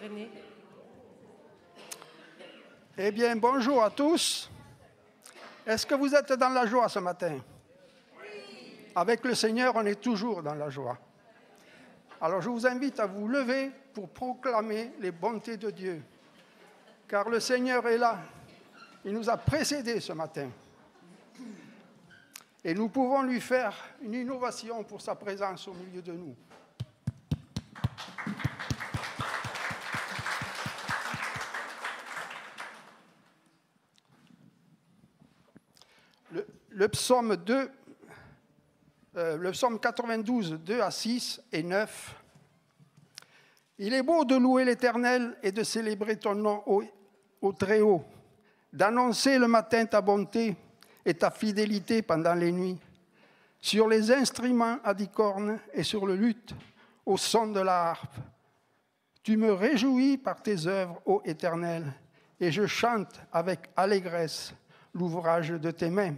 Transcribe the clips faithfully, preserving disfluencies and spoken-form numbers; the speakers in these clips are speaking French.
René. Eh bien, bonjour à tous. Est-ce que vous êtes dans la joie ce matin? Oui. Avec le Seigneur, on est toujours dans la joie. Alors, je vous invite à vous lever pour proclamer les bontés de Dieu. Car le Seigneur est là. Il nous a précédés ce matin. Et nous pouvons lui faire une innovation pour sa présence au milieu de nous. Le, le psaume deux, euh, le psaume quatre-vingt-douze, deux à six et neuf. Il est beau de louer l'Éternel et de célébrer ton nom au, au Très-Haut, d'annoncer le matin ta bonté et ta fidélité pendant les nuits, sur les instruments à dix cornes et sur le luth, au son de la harpe. Tu me réjouis par tes œuvres, ô Éternel, et je chante avec allégresse l'ouvrage de tes mains.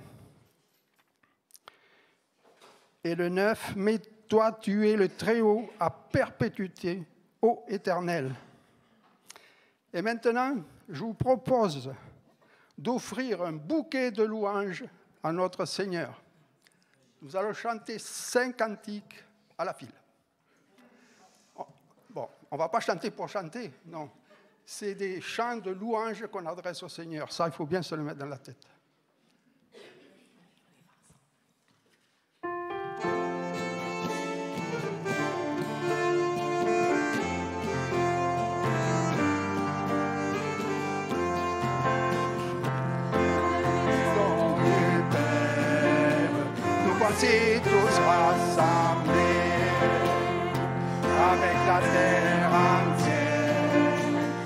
Et le neuf, mais toi, tu es le Très-Haut à perpétuité, ô Éternel. Et maintenant, je vous propose d'offrir un bouquet de louanges à notre Seigneur. Nous allons chanter cinq cantiques à la file. Bon, on ne va pas chanter pour chanter, non. C'est des chants de louanges qu'on adresse au Seigneur. Ça, il faut bien se le mettre dans la tête. Voici tous rassemblés avec la terre entière.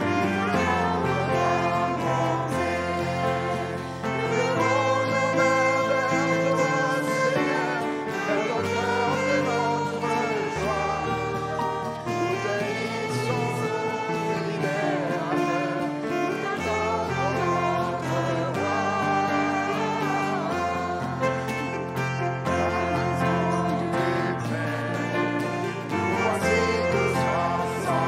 Le monde ouvert vers toi, Seigneur, est l'auteur de notre joie. Nous bénissons le libérateur, nous adorons notre roi. Voici tous rassemblés.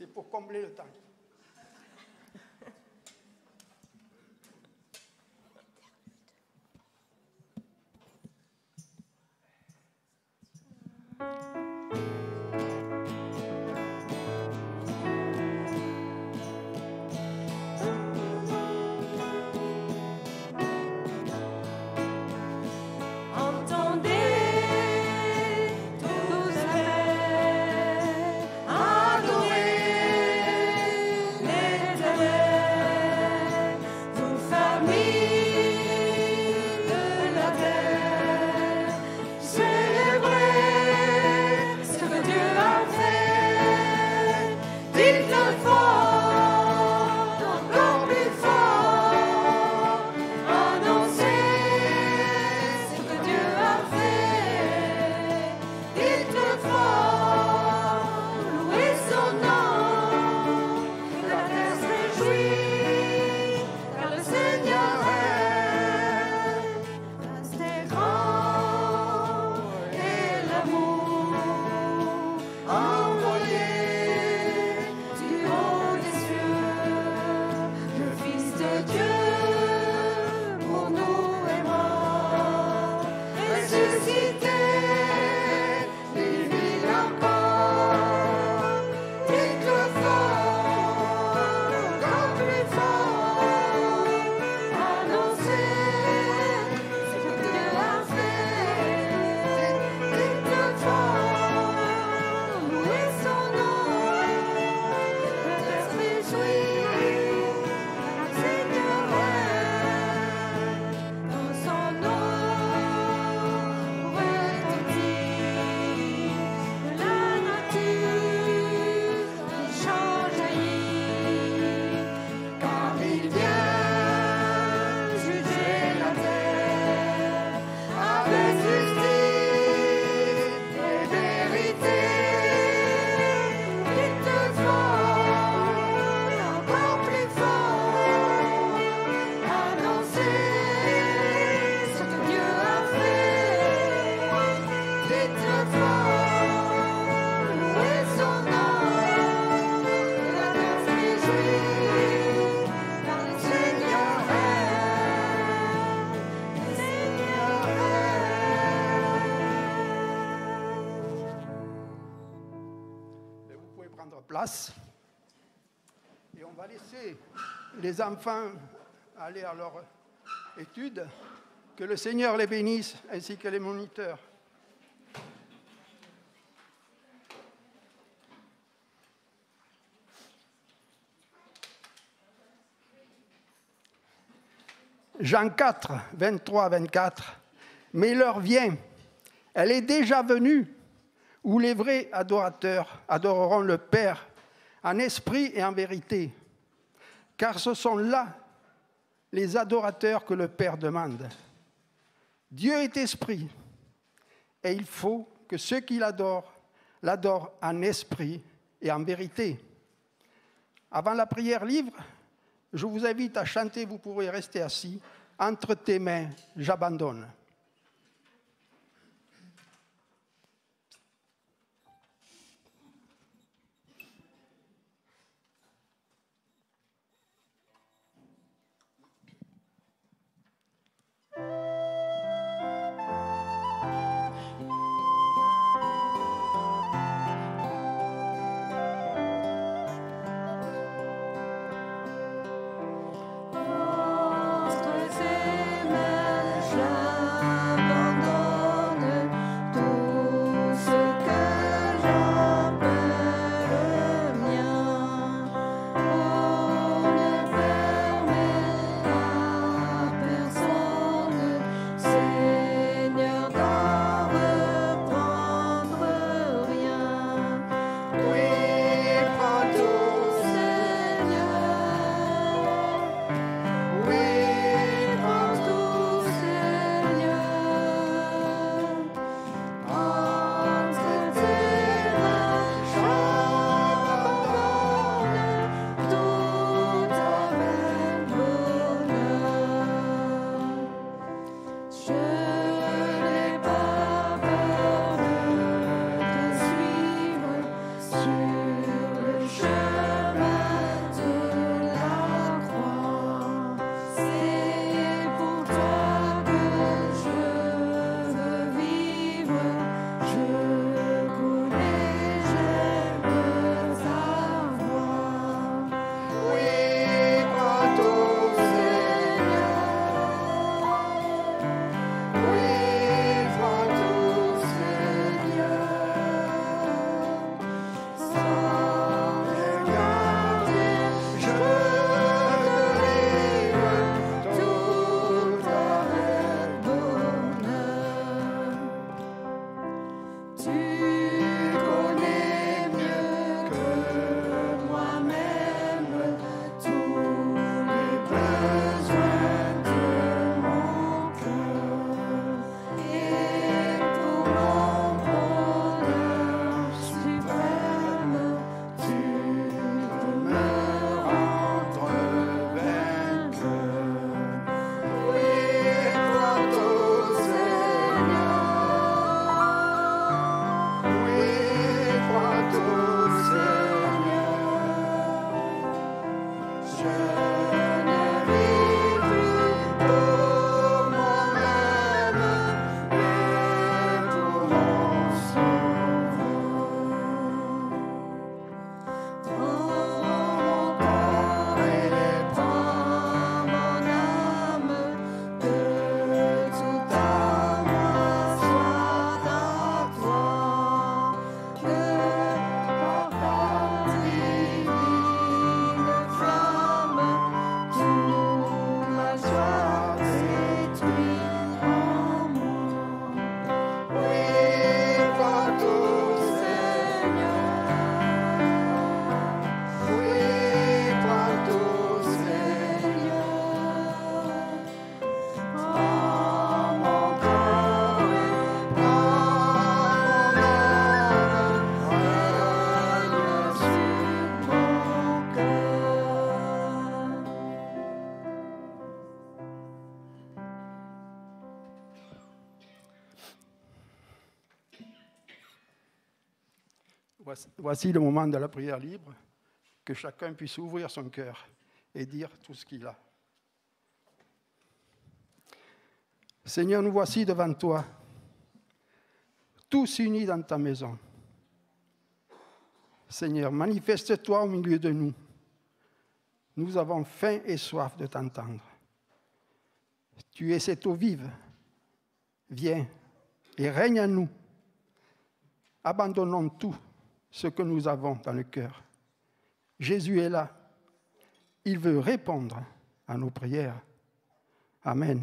c'est pour combler le temps. Place. Et on va laisser les enfants aller à leur étude. Que le Seigneur les bénisse, ainsi que les moniteurs. Jean quatre, vingt-trois à vingt-quatre. Mais l'heure vient, elle est déjà venue, où les vrais adorateurs adoreront le Père en esprit et en vérité, car ce sont là les adorateurs que le Père demande. Dieu est esprit, et il faut que ceux qui l'adorent, l'adorent en esprit et en vérité. Avant la prière livre, je vous invite à chanter, vous pourrez rester assis. Entre tes mains, j'abandonne. Personne Voici le moment de la prière libre, que chacun puisse ouvrir son cœur et dire tout ce qu'il a. Seigneur, nous voici devant toi, tous unis dans ta maison. Seigneur, manifeste-toi au milieu de nous. Nous avons faim et soif de t'entendre. Tu es cette eau vive. Viens et règne en nous. Abandonnons tout ce que nous avons dans le cœur. Jésus est là. Il veut répondre à nos prières. Amen.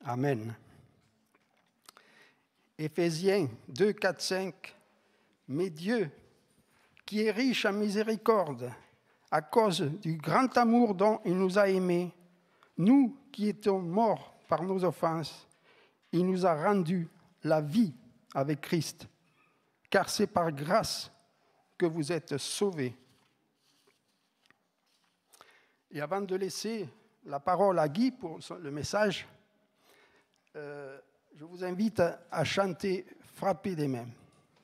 Amen. Éphésiens deux, quatre, cinq. Mais Dieu, qui est riche en miséricorde, à cause du grand amour dont il nous a aimés, nous qui étions morts par nos offenses, il nous a rendu la vie avec Christ, car c'est par grâce que vous êtes sauvés. Et avant de laisser la parole à Guy pour le message, euh, je vous invite à, à chanter « Frapper des mains ».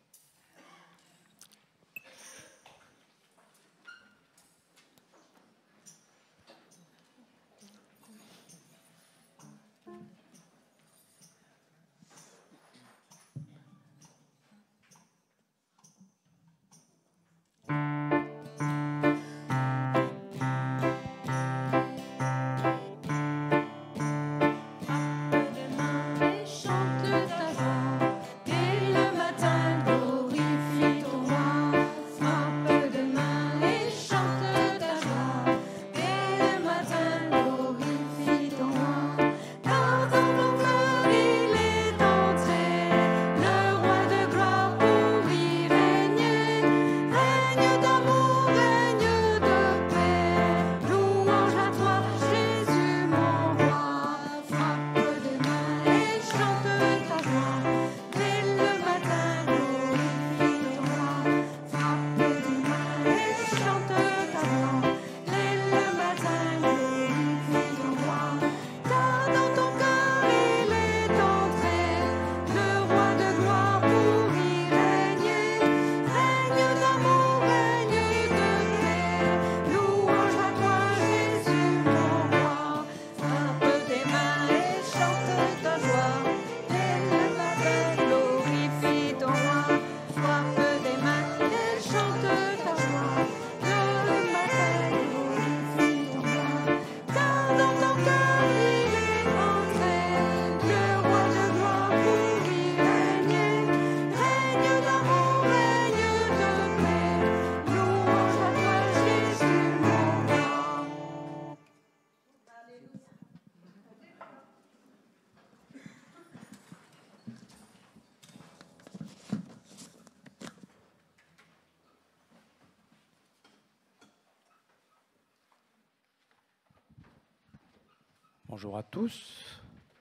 Bonjour à tous.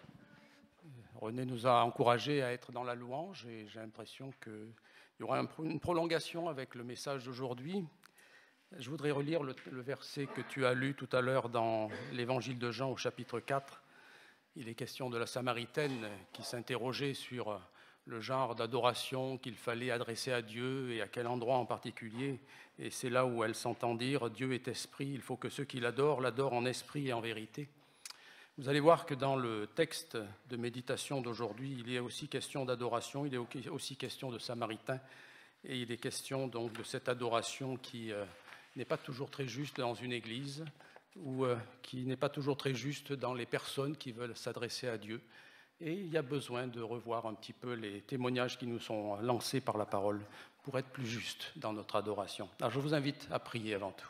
René nous a encouragés à être dans la louange et j'ai l'impression qu'il y aura une prolongation avec le message d'aujourd'hui. Je voudrais relire le, le verset que tu as lu tout à l'heure dans l'évangile de Jean au chapitre quatre. Il est question de la Samaritaine qui s'interrogeait sur le genre d'adoration qu'il fallait adresser à Dieu et à quel endroit en particulier. Et c'est là où elle s'entend dire « Dieu est esprit, il faut que ceux qui l'adorent, l'adorent en esprit et en vérité ». Vous allez voir que dans le texte de méditation d'aujourd'hui, il est aussi question d'adoration, il est aussi question de Samaritains, et il est question donc de cette adoration qui euh, n'est pas toujours très juste dans une église, ou euh, qui n'est pas toujours très juste dans les personnes qui veulent s'adresser à Dieu. Et il y a besoin de revoir un petit peu les témoignages qui nous sont lancés par la parole pour être plus juste dans notre adoration. Alors je vous invite à prier avant tout.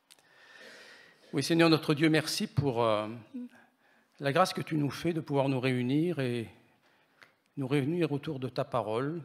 Oui, Seigneur notre Dieu, merci pour euh, la grâce que tu nous fais de pouvoir nous réunir et nous réunir autour de ta parole,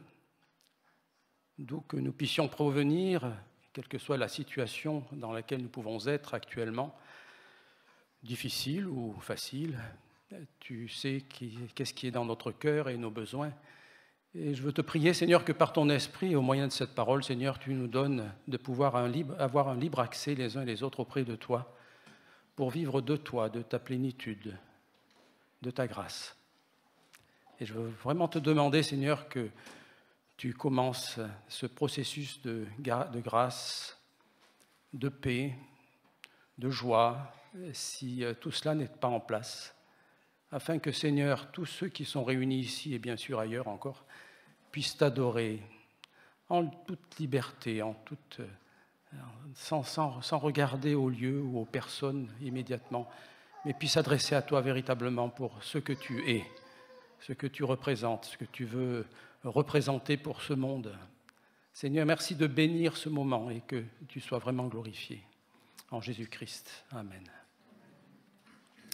d'où que nous puissions provenir, quelle que soit la situation dans laquelle nous pouvons être actuellement, difficile ou facile. Tu sais qui, qu'est-ce qui est dans notre cœur et nos besoins. Et je veux te prier, Seigneur, que par ton esprit, au moyen de cette parole, Seigneur, tu nous donnes de pouvoir un libre, avoir un libre accès les uns et les autres auprès de toi, pour vivre de toi, de ta plénitude, de ta grâce. Et je veux vraiment te demander, Seigneur, que tu commences ce processus de, de grâce, de paix, de joie, si tout cela n'est pas en place, afin que, Seigneur, tous ceux qui sont réunis ici et bien sûr ailleurs encore, puissent t'adorer en toute liberté, en toute, sans, sans, sans regarder aux lieux ou aux personnes immédiatement, mais puissent s'adresser à toi véritablement pour ce que tu es, ce que tu représentes, ce que tu veux représenter pour ce monde. Seigneur, merci de bénir ce moment et que tu sois vraiment glorifié. En Jésus-Christ. Amen.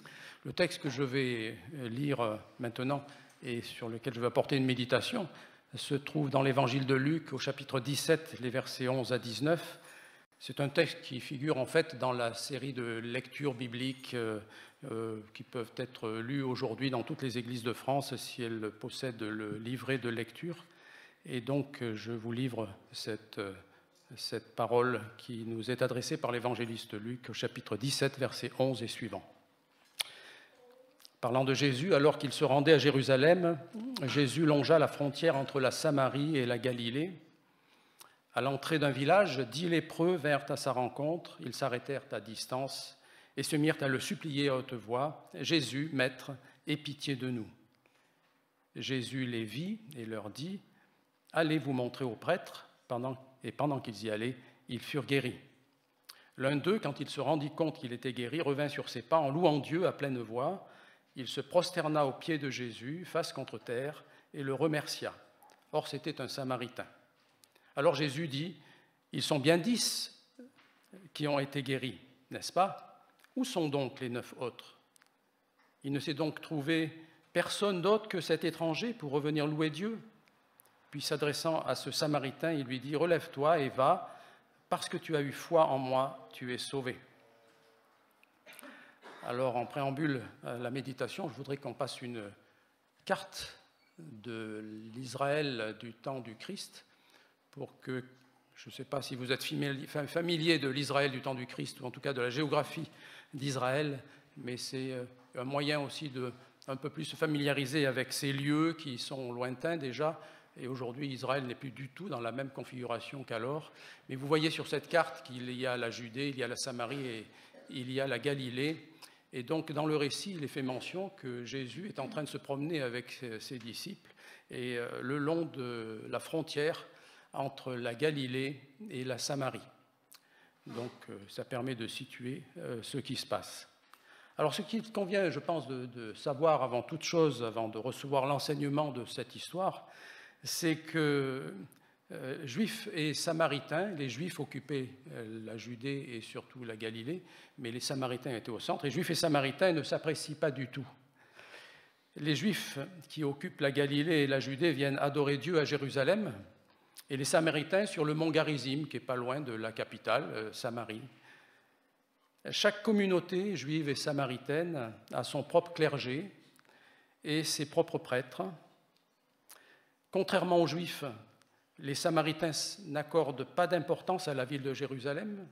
Le texte que je vais lire maintenant et sur lequel je vais apporter une méditation se trouve dans l'évangile de Luc au chapitre dix-sept, les versets onze à dix-neuf. C'est un texte qui figure en fait dans la série de lectures bibliques euh, euh, qui peuvent être lues aujourd'hui dans toutes les églises de France si elles possèdent le livret de lecture. Et donc je vous livre cette, cette parole qui nous est adressée par l'évangéliste Luc au chapitre dix-sept, versets onze et suivants. Parlant de Jésus, alors qu'il se rendait à Jérusalem, Jésus longea la frontière entre la Samarie et la Galilée. À l'entrée d'un village, dix lépreux vinrent à sa rencontre. Ils s'arrêtèrent à distance et se mirent à le supplier à haute voix. « Jésus, Maître, aie pitié de nous. » Jésus les vit et leur dit « Allez vous montrer aux prêtres. » Et pendant qu'ils y allaient, ils furent guéris. L'un d'eux, quand il se rendit compte qu'il était guéri, revint sur ses pas en louant Dieu à pleine voix. Il se prosterna aux pieds de Jésus, face contre terre, et le remercia. Or, c'était un Samaritain. Alors Jésus dit, « Ils sont bien dix qui ont été guéris, n'est-ce pas? Où sont donc les neuf autres? Il ne s'est donc trouvé personne d'autre que cet étranger pour revenir louer Dieu. » Puis s'adressant à ce Samaritain, il lui dit, « Relève-toi et va, parce que tu as eu foi en moi, tu es sauvé. » Alors, en préambule à la méditation, je voudrais qu'on passe une carte de l'Israël du temps du Christ pour que, je ne sais pas si vous êtes familier de l'Israël du temps du Christ, ou en tout cas de la géographie d'Israël, mais c'est un moyen aussi de un peu plus se familiariser avec ces lieux qui sont lointains déjà. Et aujourd'hui, Israël n'est plus du tout dans la même configuration qu'alors. Mais vous voyez sur cette carte qu'il y a la Judée, il y a la Samarie et il y a la Galilée. Et donc, dans le récit, il est fait mention que Jésus est en train de se promener avec ses disciples et euh, le long de la frontière entre la Galilée et la Samarie. Donc, euh, ça permet de situer euh, ce qui se passe. Alors, ce qu'il convient, je pense, de, de savoir avant toute chose, avant de recevoir l'enseignement de cette histoire, c'est que Euh, Juifs et Samaritains, les Juifs occupaient euh, la Judée et surtout la Galilée, mais les Samaritains étaient au centre, et Juifs et Samaritains ne s'apprécient pas du tout. Les Juifs qui occupent la Galilée et la Judée viennent adorer Dieu à Jérusalem, et les Samaritains sur le mont Garizim, qui n'est pas loin de la capitale, euh, Samarie. Chaque communauté juive et samaritaine a son propre clergé et ses propres prêtres. Contrairement aux Juifs, les Samaritains n'accordent pas d'importance à la ville de Jérusalem.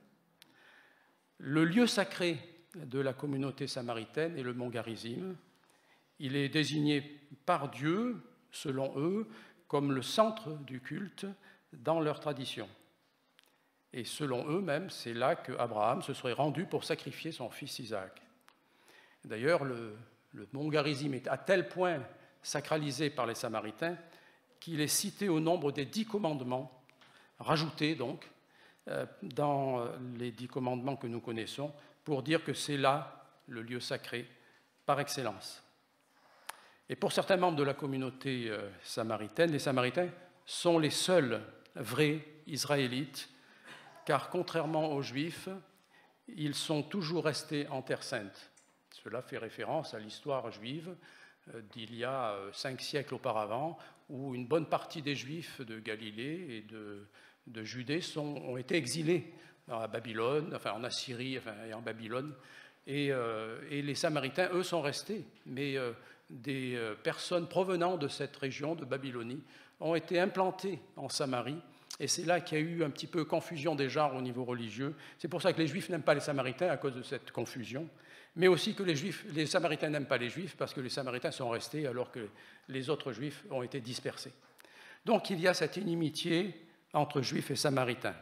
Le lieu sacré de la communauté samaritaine est le mont Garizim. Il est désigné par Dieu, selon eux, comme le centre du culte dans leur tradition. Et selon eux-mêmes, c'est là qu'Abraham se serait rendu pour sacrifier son fils Isaac. D'ailleurs, le, le mont Garizim est à tel point sacralisé par les Samaritains qu'il est cité au nombre des dix commandements, rajoutés donc dans les dix commandements que nous connaissons, pour dire que c'est là le lieu sacré par excellence. Et pour certains membres de la communauté samaritaine, les Samaritains sont les seuls vrais Israélites, car contrairement aux Juifs, ils sont toujours restés en Terre Sainte. Cela fait référence à l'histoire juive d'il y a cinq siècles auparavant, où une bonne partie des Juifs de Galilée et de, de Judée sont, ont été exilés à Babylone, enfin en Assyrie enfin, et en Babylone, et, euh, et les Samaritains, eux, sont restés, mais euh, des euh, personnes provenant de cette région de Babylonie ont été implantées en Samarie, et c'est là qu'il y a eu un petit peu confusion des genres au niveau religieux. C'est pour ça que les Juifs n'aiment pas les Samaritains à cause de cette confusion, mais aussi que les, Juifs, les Samaritains n'aiment pas les Juifs parce que les Samaritains sont restés alors que les autres Juifs ont été dispersés. Donc il y a cette inimitié entre Juifs et Samaritains.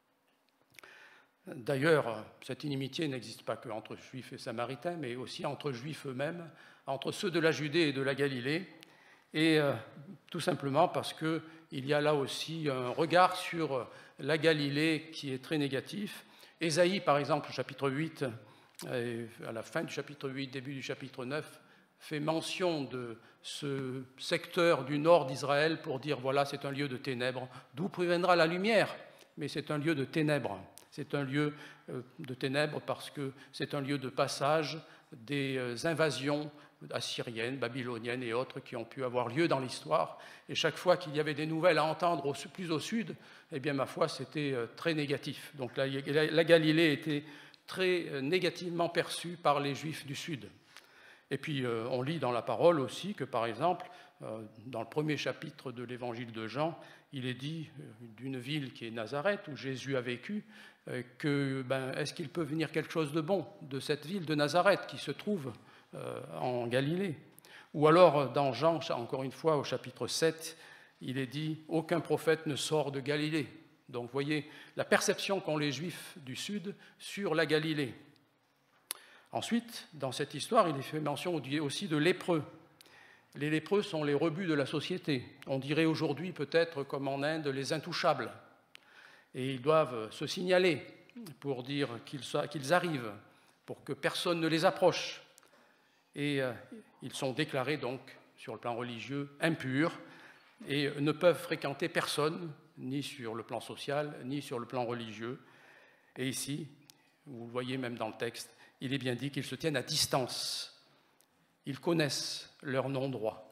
D'ailleurs, cette inimitié n'existe pas qu'entre Juifs et Samaritains, mais aussi entre Juifs eux-mêmes, entre ceux de la Judée et de la Galilée, et euh, tout simplement parce qu'il y a là aussi un regard sur la Galilée qui est très négatif. Ésaïe, par exemple, au chapitre huit, et à la fin du chapitre huit, début du chapitre neuf, fait mention de ce secteur du nord d'Israël pour dire, voilà, c'est un lieu de ténèbres, d'où proviendra la lumière, mais c'est un lieu de ténèbres. C'est un lieu de ténèbres parce que c'est un lieu de passage des invasions assyriennes, babyloniennes et autres qui ont pu avoir lieu dans l'histoire. Et chaque fois qu'il y avait des nouvelles à entendre au, plus au sud, eh bien, ma foi, c'était très négatif. Donc la, la Galilée était très négativement perçue par les Juifs du Sud. Et puis, euh, on lit dans la parole aussi que, par exemple, euh, dans le premier chapitre de l'évangile de Jean, il est dit euh, d'une ville qui est Nazareth, où Jésus a vécu, euh, que ben, est-ce qu'il peut venir quelque chose de bon de cette ville de Nazareth qui se trouve euh, en Galilée? Ou alors, dans Jean, encore une fois, au chapitre sept, il est dit « Aucun prophète ne sort de Galilée ». Donc, vous voyez la perception qu'ont les Juifs du Sud sur la Galilée. Ensuite, dans cette histoire, il est fait mention aussi de lépreux. Les lépreux sont les rebuts de la société. On dirait aujourd'hui peut-être comme en Inde les intouchables. Et ils doivent se signaler pour dire qu'ils arrivent, pour que personne ne les approche. Et euh, ils sont déclarés donc, sur le plan religieux, impurs et ne peuvent fréquenter personne, ni sur le plan social, ni sur le plan religieux. Et ici, vous le voyez même dans le texte, il est bien dit qu'ils se tiennent à distance. Ils connaissent leur nom droit.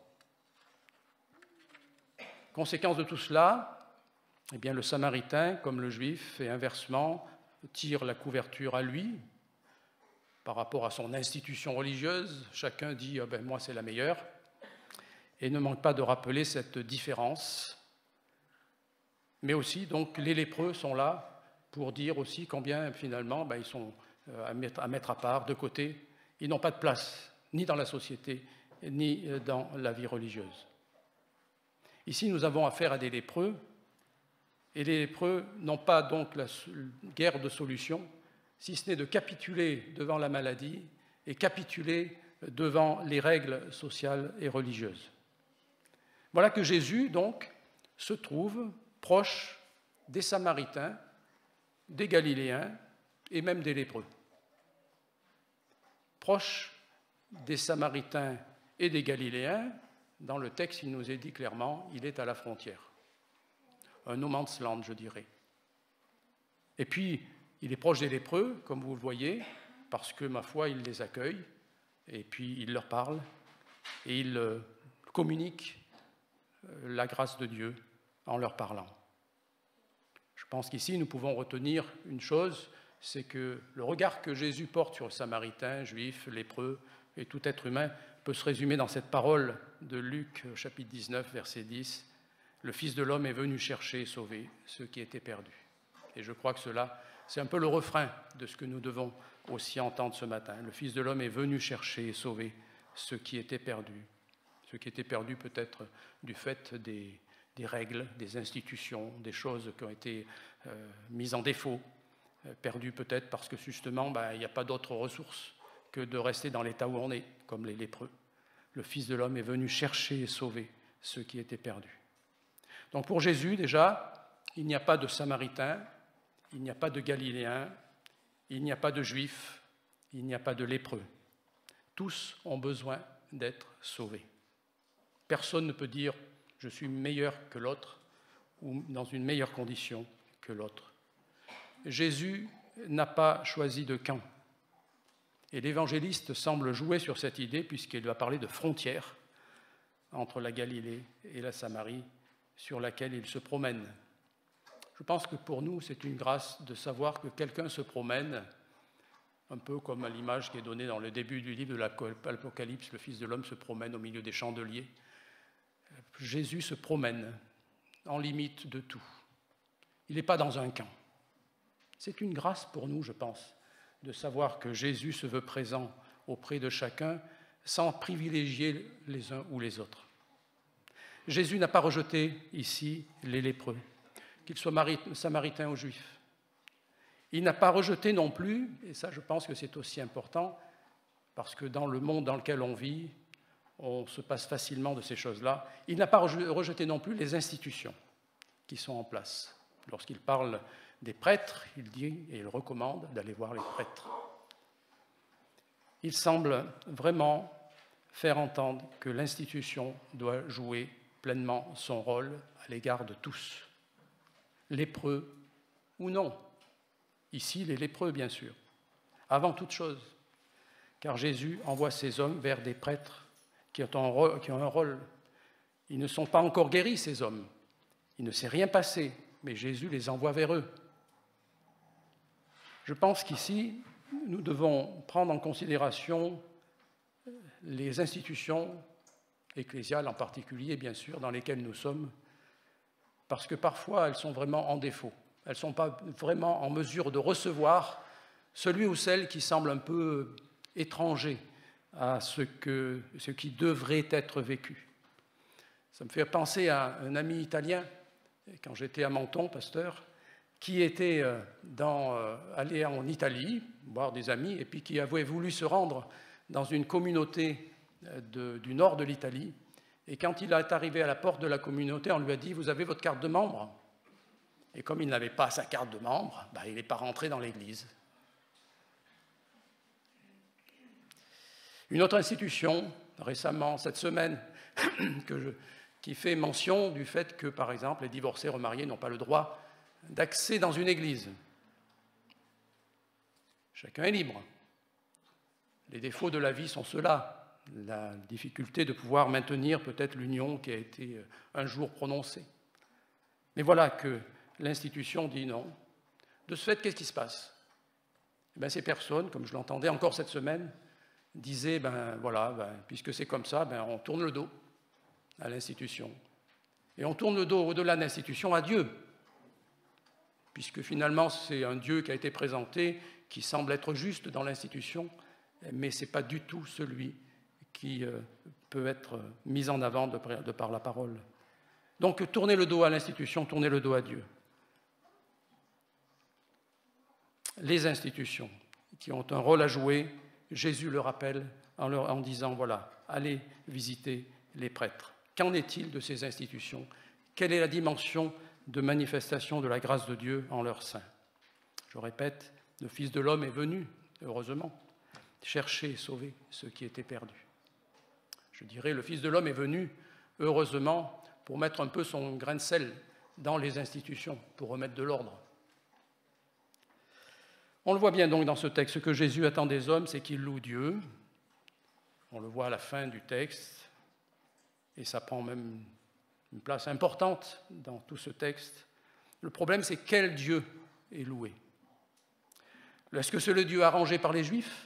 Conséquence de tout cela, eh bien, le Samaritain, comme le Juif, et inversement, tire la couverture à lui par rapport à son institution religieuse. Chacun dit ah ben, « moi, c'est la meilleure » et ne manque pas de rappeler cette différence. Mais aussi, donc, les lépreux sont là pour dire aussi combien, finalement, ben, ils sont à mettre, à mettre à part, de côté. Ils n'ont pas de place, ni dans la société, ni dans la vie religieuse. Ici, nous avons affaire à des lépreux, et les lépreux n'ont pas donc la guerre de solution, si ce n'est de capituler devant la maladie et capituler devant les règles sociales et religieuses. Voilà que Jésus, donc, se trouve proche des Samaritains, des Galiléens et même des lépreux. Proche des Samaritains et des Galiléens, dans le texte, il nous est dit clairement, il est à la frontière. Un no man's land, je dirais. Et puis, il est proche des lépreux, comme vous le voyez, parce que, ma foi, il les accueille, et puis il leur parle, et il communique la grâce de Dieu en leur parlant. Je pense qu'ici, nous pouvons retenir une chose, c'est que le regard que Jésus porte sur le Samaritain, juif, lépreux et tout être humain peut se résumer dans cette parole de Luc, chapitre dix-neuf, verset dix. « Le Fils de l'homme est venu chercher et sauver ceux qui étaient perdus. » Et je crois que cela, c'est un peu le refrain de ce que nous devons aussi entendre ce matin. Le Fils de l'homme est venu chercher et sauver ceux qui étaient perdus. Ceux qui étaient perdus peut-être du fait des, des règles, des institutions, des choses qui ont été euh, mises en défaut, perdu peut-être parce que justement, ben, il n'y a pas d'autre ressource que de rester dans l'état où on est, comme les lépreux. Le Fils de l'homme est venu chercher et sauver ceux qui étaient perdus. Donc pour Jésus, déjà, il n'y a pas de Samaritains, il n'y a pas de Galiléens, il n'y a pas de Juifs, il n'y a pas de lépreux. Tous ont besoin d'être sauvés. Personne ne peut dire « je suis meilleur que l'autre » ou dans une meilleure condition que l'autre. Jésus n'a pas choisi de camp. Et l'évangéliste semble jouer sur cette idée puisqu'il va parler de frontière entre la Galilée et la Samarie sur laquelle il se promène. Je pense que pour nous, c'est une grâce de savoir que quelqu'un se promène, un peu comme à l'image qui est donnée dans le début du livre de l'Apocalypse, le Fils de l'homme se promène au milieu des chandeliers. Jésus se promène en limite de tout. Il n'est pas dans un camp. C'est une grâce pour nous, je pense, de savoir que Jésus se veut présent auprès de chacun sans privilégier les uns ou les autres. Jésus n'a pas rejeté ici les lépreux, qu'ils soient samaritains ou juifs. Il n'a pas rejeté non plus, et ça je pense que c'est aussi important, parce que dans le monde dans lequel on vit, on se passe facilement de ces choses-là, il n'a pas rejeté non plus les institutions qui sont en place. Lorsqu'il parle des prêtres, il dit et il recommande d'aller voir les prêtres. Il semble vraiment faire entendre que l'institution doit jouer pleinement son rôle à l'égard de tous, lépreux ou non. Ici, les lépreux, bien sûr, avant toute chose. car Jésus envoie ces hommes vers des prêtres qui ont un rôle. Qui ont un rôle. Ils ne sont pas encore guéris, ces hommes. Il ne s'est rien passé, mais Jésus les envoie vers eux. Je pense qu'ici, nous devons prendre en considération les institutions ecclésiales en particulier, bien sûr, dans lesquelles nous sommes, parce que parfois elles sont vraiment en défaut. Elles ne sont pas vraiment en mesure de recevoir celui ou celle qui semble un peu étranger à ce, que, ce qui devrait être vécu. Ça me fait penser à un ami italien, quand j'étais à Menton, pasteur, qui était dans, allé en Italie, voir des amis, et puis qui avait voulu se rendre dans une communauté de, du nord de l'Italie. Et quand il est arrivé à la porte de la communauté, on lui a dit « Vous avez votre carte de membre ?» Et comme il n'avait pas sa carte de membre, ben, il n'est pas rentré dans l'église. Une autre institution, récemment, cette semaine, que je, qui fait mention du fait que, par exemple, les divorcés remariés n'ont pas le droit d'accès dans une église. Chacun est libre. Les défauts de la vie sont ceux-là. La difficulté de pouvoir maintenir peut-être l'union qui a été un jour prononcée. Mais voilà que l'institution dit non. De ce fait, qu'est-ce qui se passe? Eh bien, ces personnes, comme je l'entendais encore cette semaine, disaient, ben voilà, ben, puisque c'est comme ça, ben, on tourne le dos à l'institution. Et on tourne le dos au-delà de l'institution à Dieu, puisque finalement c'est un Dieu qui a été présenté, qui semble être juste dans l'institution, mais ce n'est pas du tout celui qui euh, peut être mis en avant de, de par la parole. Donc tourner le dos à l'institution, tourner le dos à Dieu. Les institutions qui ont un rôle à jouer, Jésus le rappelle en, leur, en disant, voilà, allez visiter les prêtres. Qu'en est-il de ces institutions? Quelle est la dimension de manifestation de la grâce de Dieu en leur sein? Je répète, le Fils de l'homme est venu, heureusement, chercher et sauver ceux qui étaient perdus. Je dirais, le Fils de l'homme est venu, heureusement, pour mettre un peu son grain de sel dans les institutions, pour remettre de l'ordre. On le voit bien donc dans ce texte, ce que Jésus attend des hommes, c'est qu'ils louent Dieu. On le voit à la fin du texte, et ça prend même une place importante dans tout ce texte. Le problème, c'est quel Dieu est loué? Est-ce que c'est le Dieu arrangé par les Juifs,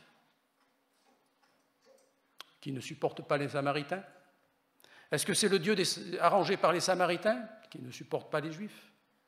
qui ne supportent pas les Samaritains? Est-ce que c'est le Dieu des, arrangé par les Samaritains, qui ne supportent pas les Juifs?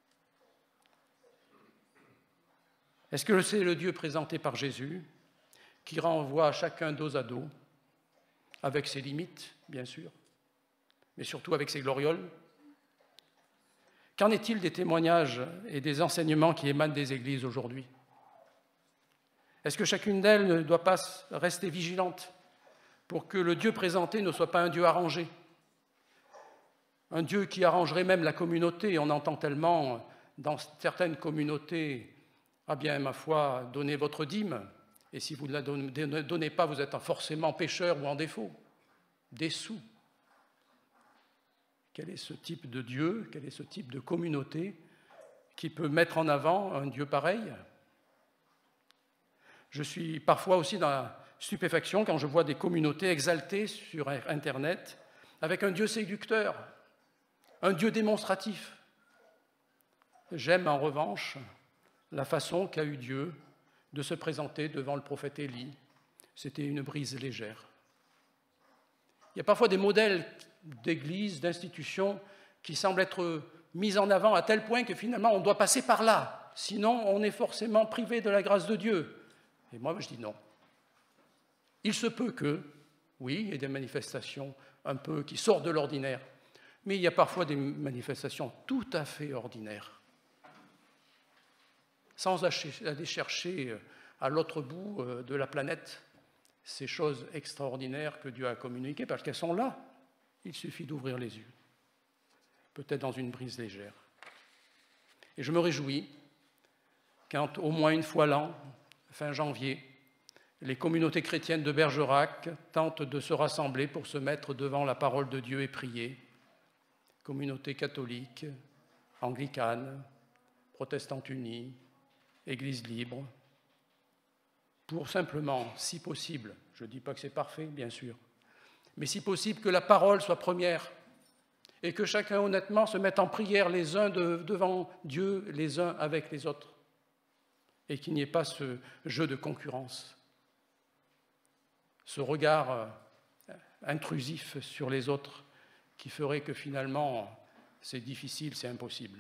Est-ce que c'est le Dieu présenté par Jésus, qui renvoie chacun dos à dos, avec ses limites, bien sûr, mais surtout avec ses glorioles? Qu'en est-il des témoignages et des enseignements qui émanent des églises aujourd'hui? Est-ce que chacune d'elles ne doit pas rester vigilante pour que le Dieu présenté ne soit pas un Dieu arrangé? Un Dieu qui arrangerait même la communauté. On entend tellement dans certaines communautés, ah bien, ma foi, donnez votre dîme, et si vous ne la donnez pas, vous êtes forcément pécheur ou en défaut. Des sous. Quel est ce type de Dieu, quel est ce type de communauté qui peut mettre en avant un Dieu pareil? Je suis parfois aussi dans la stupéfaction quand je vois des communautés exaltées sur Internet avec un Dieu séducteur, un Dieu démonstratif. J'aime en revanche la façon qu'a eu Dieu de se présenter devant le prophète Élie. C'était une brise légère. Il y a parfois des modèles d'églises, d'institutions qui semblent être mis en avant à tel point que finalement on doit passer par là, sinon on est forcément privé de la grâce de Dieu. Et moi je dis non. Il se peut que, oui, il y ait des manifestations un peu qui sortent de l'ordinaire, mais il y a parfois des manifestations tout à fait ordinaires, sans aller chercher à l'autre bout de la planète ces choses extraordinaires que Dieu a communiquées, parce qu'elles sont là. Il suffit d'ouvrir les yeux, peut-être dans une brise légère. Et je me réjouis quand, au moins une fois l'an, fin janvier, les communautés chrétiennes de Bergerac tentent de se rassembler pour se mettre devant la parole de Dieu et prier. Communautés catholiques, anglicanes, protestantes unies, Église libre. pour simplement, si possible, je ne dis pas que c'est parfait, bien sûr, mais si possible que la parole soit première et que chacun honnêtement se mette en prière les uns de, devant Dieu, les uns avec les autres, et qu'il n'y ait pas ce jeu de concurrence, ce regard euh, intrusif sur les autres qui ferait que finalement c'est difficile, c'est impossible.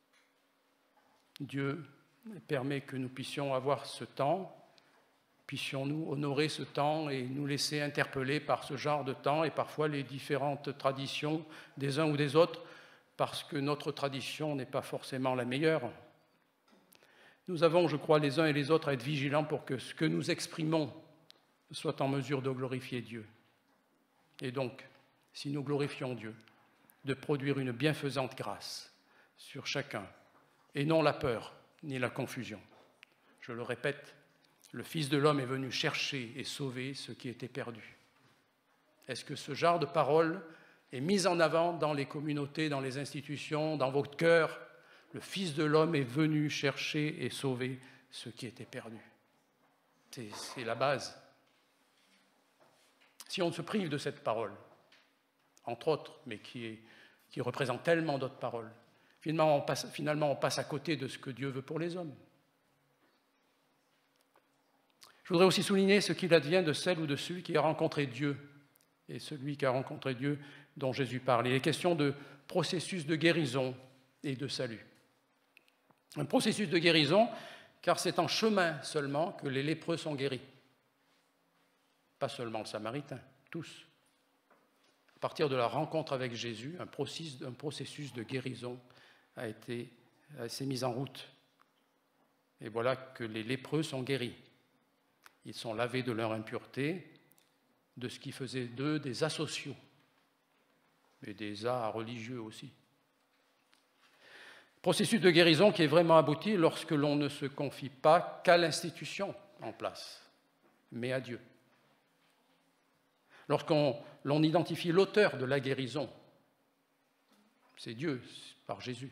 Dieu permet que nous puissions avoir ce temps, puissions-nous honorer ce temps et nous laisser interpeller par ce genre de temps et parfois les différentes traditions des uns ou des autres, parce que notre tradition n'est pas forcément la meilleure. Nous avons, je crois, les uns et les autres à être vigilants pour que ce que nous exprimons soit en mesure de glorifier Dieu. Et donc, si nous glorifions Dieu, de produire une bienfaisante grâce sur chacun, et non la peur ni la confusion. Je le répète, le Fils de l'homme est venu chercher et sauver ce qui était perdu. Est-ce que ce genre de parole est mis en avant dans les communautés, dans les institutions, dans votre cœur? Le Fils de l'homme est venu chercher et sauver ce qui était perdu. C'est, c'est la base. Si on se prive de cette parole, entre autres, mais qui, est, qui représente tellement d'autres paroles, finalement on, passe, finalement on passe à côté de ce que Dieu veut pour les hommes. Je voudrais aussi souligner ce qu'il advient de celle ou de celui qui a rencontré Dieu, et celui qui a rencontré Dieu dont Jésus parle. Il est question de processus de guérison et de salut. Un processus de guérison, car c'est en chemin seulement que les lépreux sont guéris. Pas seulement le Samaritain, tous. À partir de la rencontre avec Jésus, un processus, un processus de guérison a été, s'est mis en route. Et voilà que les lépreux sont guéris. Ils sont lavés de leur impureté, de ce qui faisait d'eux des asociaux, et des arts religieux aussi. Processus de guérison qui est vraiment abouti lorsque l'on ne se confie pas qu'à l'institution en place, mais à Dieu. Lorsqu'on l'on identifie l'auteur de la guérison, c'est Dieu, par Jésus,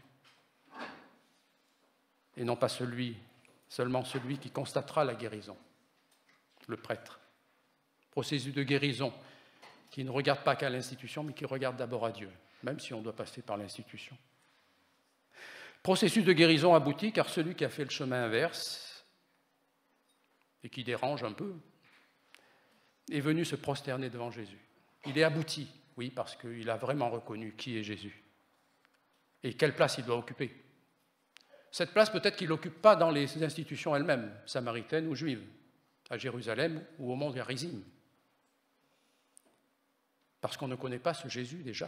et non pas celui, seulement celui qui constatera la guérison, le prêtre. Processus de guérison qui ne regarde pas qu'à l'institution, mais qui regarde d'abord à Dieu, même si on doit passer par l'institution. Processus de guérison abouti, car celui qui a fait le chemin inverse, et qui dérange un peu, est venu se prosterner devant Jésus. Il est abouti, oui, parce qu'il a vraiment reconnu qui est Jésus et quelle place il doit occuper. Cette place, peut-être qu'il ne l'occupe pas dans les institutions elles-mêmes, samaritaines ou juives, à Jérusalem ou au mont Garizim, parce qu'on ne connaît pas ce Jésus déjà.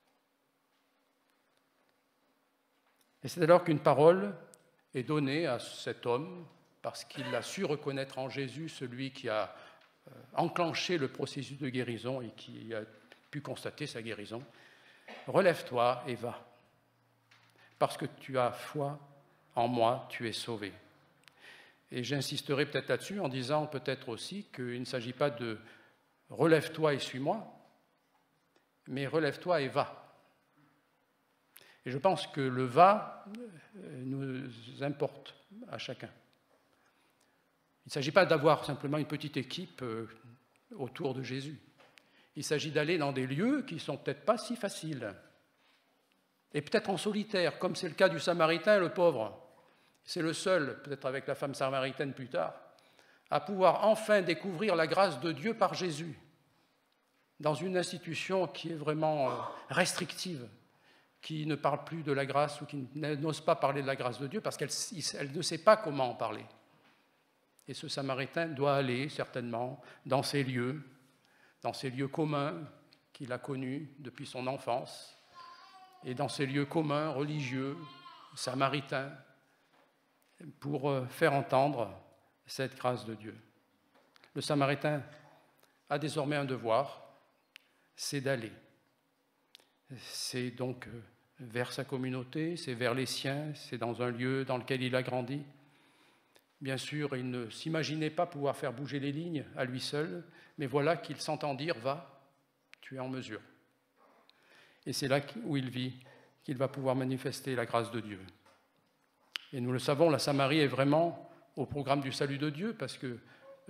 Et c'est alors qu'une parole est donnée à cet homme, parce qu'il a su reconnaître en Jésus celui qui a enclenché le processus de guérison et qui a pu constater sa guérison. Relève-toi et va, parce que tu as foi en moi, tu es sauvé. Et j'insisterai peut-être là-dessus en disant peut-être aussi qu'il ne s'agit pas de relève-toi et suis-moi, mais relève-toi et va. Et je pense que le va nous importe à chacun. Il ne s'agit pas d'avoir simplement une petite équipe autour de Jésus. Il s'agit d'aller dans des lieux qui ne sont peut-être pas si faciles. Et peut-être en solitaire, comme c'est le cas du Samaritain, le pauvre. C'est le seul, peut-être avec la femme samaritaine plus tard, à pouvoir enfin découvrir la grâce de Dieu par Jésus, dans une institution qui est vraiment restrictive, qui ne parle plus de la grâce ou qui n'ose pas parler de la grâce de Dieu parce qu'elle elle ne sait pas comment en parler. Et ce Samaritain doit aller certainement dans ces lieux, dans ces lieux communs qu'il a connus depuis son enfance, et dans ces lieux communs, religieux, samaritains, pour faire entendre cette grâce de Dieu. Le Samaritain a désormais un devoir, c'est d'aller. C'est donc vers sa communauté, c'est vers les siens, c'est dans un lieu dans lequel il a grandi. Bien sûr, il ne s'imaginait pas pouvoir faire bouger les lignes à lui seul, mais voilà qu'il s'entend dire « va, tu es en mesure ». Et c'est là où il vit qu'il va pouvoir manifester la grâce de Dieu. Et nous le savons, la Samarie est vraiment au programme du salut de Dieu, parce que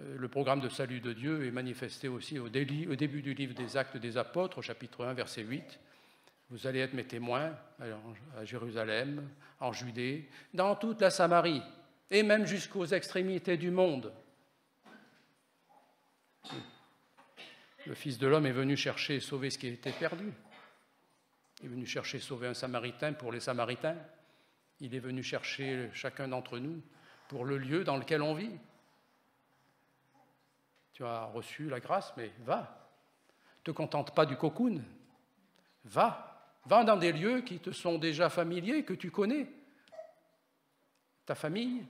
Le programme de salut de Dieu est manifesté aussi au début du livre des Actes des Apôtres, au chapitre un, verset huit. Vous allez être mes témoins à Jérusalem, en Judée, dans toute la Samarie, et même jusqu'aux extrémités du monde. Le Fils de l'homme est venu chercher et sauver ce qui était perdu. Il est venu chercher et sauver un Samaritain pour les Samaritains. Il est venu chercher chacun d'entre nous pour le lieu dans lequel on vit. Tu as reçu la grâce, mais va. Ne te contente pas du cocoon. Va. Va dans des lieux qui te sont déjà familiers, que tu connais. Ta famille,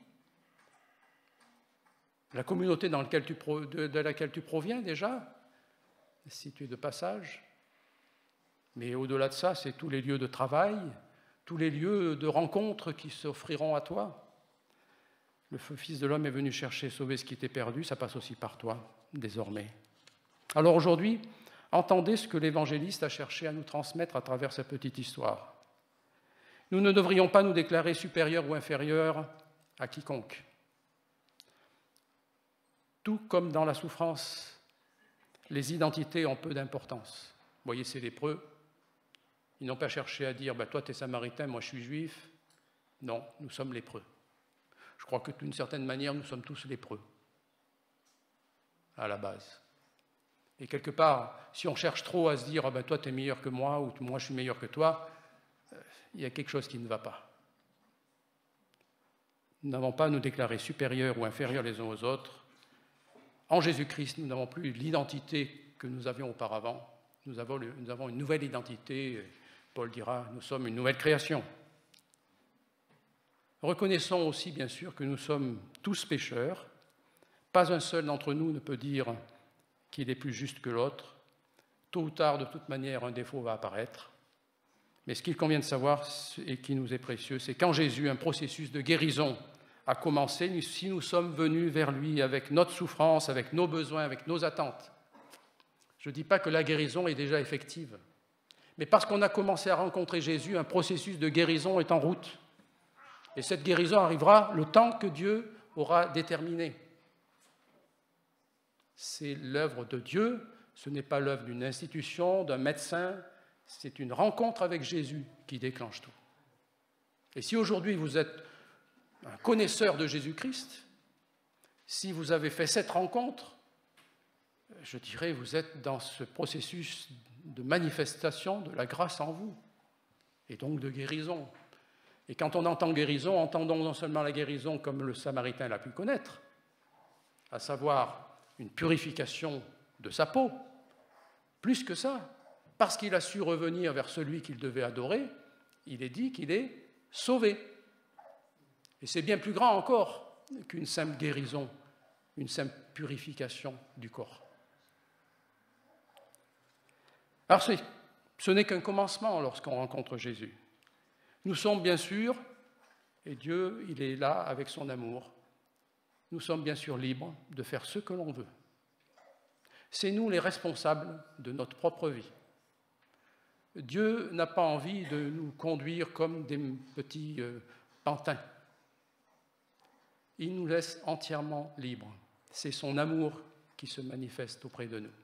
la communauté dans laquelle tu pro, de, de laquelle tu proviens déjà, si tu es de passage. Mais au-delà de ça, c'est tous les lieux de travail, tous les lieux de rencontres qui s'offriront à toi. Le Fils de l'homme est venu chercher et sauver ce qui était perdu, ça passe aussi par toi, désormais. Alors aujourd'hui, entendez ce que l'évangéliste a cherché à nous transmettre à travers sa petite histoire. Nous ne devrions pas nous déclarer supérieurs ou inférieurs à quiconque. Tout comme dans la souffrance, les identités ont peu d'importance. Vous voyez, ces lépreux, ils n'ont pas cherché à dire bah, « toi, tu es samaritain, moi, je suis juif ». Non, nous sommes lépreux. Je crois que d'une certaine manière, nous sommes tous lépreux, à la base. Et quelque part, si on cherche trop à se dire ah ben, « toi, tu es meilleur que moi » ou « moi, je suis meilleur que toi », il y a quelque chose qui ne va pas. Nous n'avons pas à nous déclarer supérieurs ou inférieurs les uns aux autres. En Jésus-Christ, nous n'avons plus l'identité que nous avions auparavant. Nous avons, le, nous avons une nouvelle identité. Paul dira, nous sommes une nouvelle création. Reconnaissons aussi, bien sûr, que nous sommes tous pécheurs. Pas un seul d'entre nous ne peut dire qu'il est plus juste que l'autre. Tôt ou tard, de toute manière, un défaut va apparaître. Mais ce qu'il convient de savoir et qui nous est précieux, c'est qu'en Jésus, un processus de guérison a commencé si nous sommes venus vers lui avec notre souffrance, avec nos besoins, avec nos attentes. Je ne dis pas que la guérison est déjà effective, mais parce qu'on a commencé à rencontrer Jésus, un processus de guérison est en route. Et cette guérison arrivera le temps que Dieu aura déterminé. C'est l'œuvre de Dieu, ce n'est pas l'œuvre d'une institution, d'un médecin, c'est une rencontre avec Jésus qui déclenche tout. Et si aujourd'hui vous êtes un connaisseur de Jésus-Christ, si vous avez fait cette rencontre, je dirais vous êtes dans ce processus de manifestation de la grâce en vous, et donc de guérison. Et quand on entend guérison, entendons non seulement la guérison comme le Samaritain l'a pu connaître, à savoir une purification de sa peau, plus que ça, parce qu'il a su revenir vers celui qu'il devait adorer, il est dit qu'il est sauvé. Et c'est bien plus grand encore qu'une simple guérison, une simple purification du corps. Alors ce n'est qu'un commencement lorsqu'on rencontre Jésus. Nous sommes bien sûr, et Dieu, il est là avec son amour, nous sommes bien sûr libres de faire ce que l'on veut. C'est nous les responsables de notre propre vie. Dieu n'a pas envie de nous conduire comme des petits euh, pantins. Il nous laisse entièrement libres. C'est son amour qui se manifeste auprès de nous.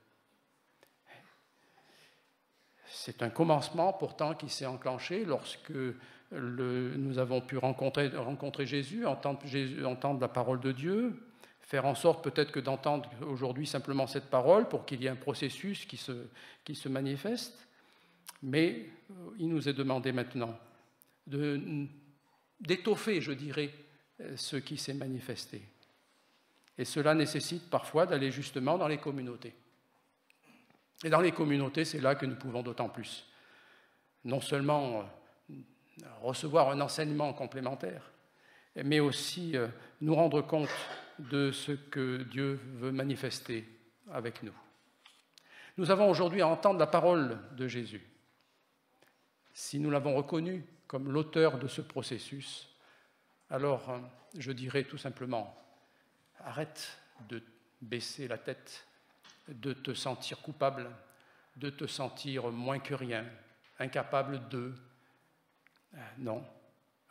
C'est un commencement pourtant qui s'est enclenché lorsque le, nous avons pu rencontrer, rencontrer Jésus, entendre, Jésus, entendre la parole de Dieu, faire en sorte peut-être que d'entendre aujourd'hui simplement cette parole pour qu'il y ait un processus qui se, qui se manifeste. Mais il nous est demandé maintenant de, d'étoffer, je dirais, ce qui s'est manifesté. Et cela nécessite parfois d'aller justement dans les communautés. Et dans les communautés, c'est là que nous pouvons d'autant plus, non seulement recevoir un enseignement complémentaire, mais aussi nous rendre compte de ce que Dieu veut manifester avec nous. Nous avons aujourd'hui à entendre la parole de Jésus. Si nous l'avons reconnu comme l'auteur de ce processus, alors je dirais tout simplement, arrête de baisser la tête, de te sentir coupable, de te sentir moins que rien, incapable de... Non,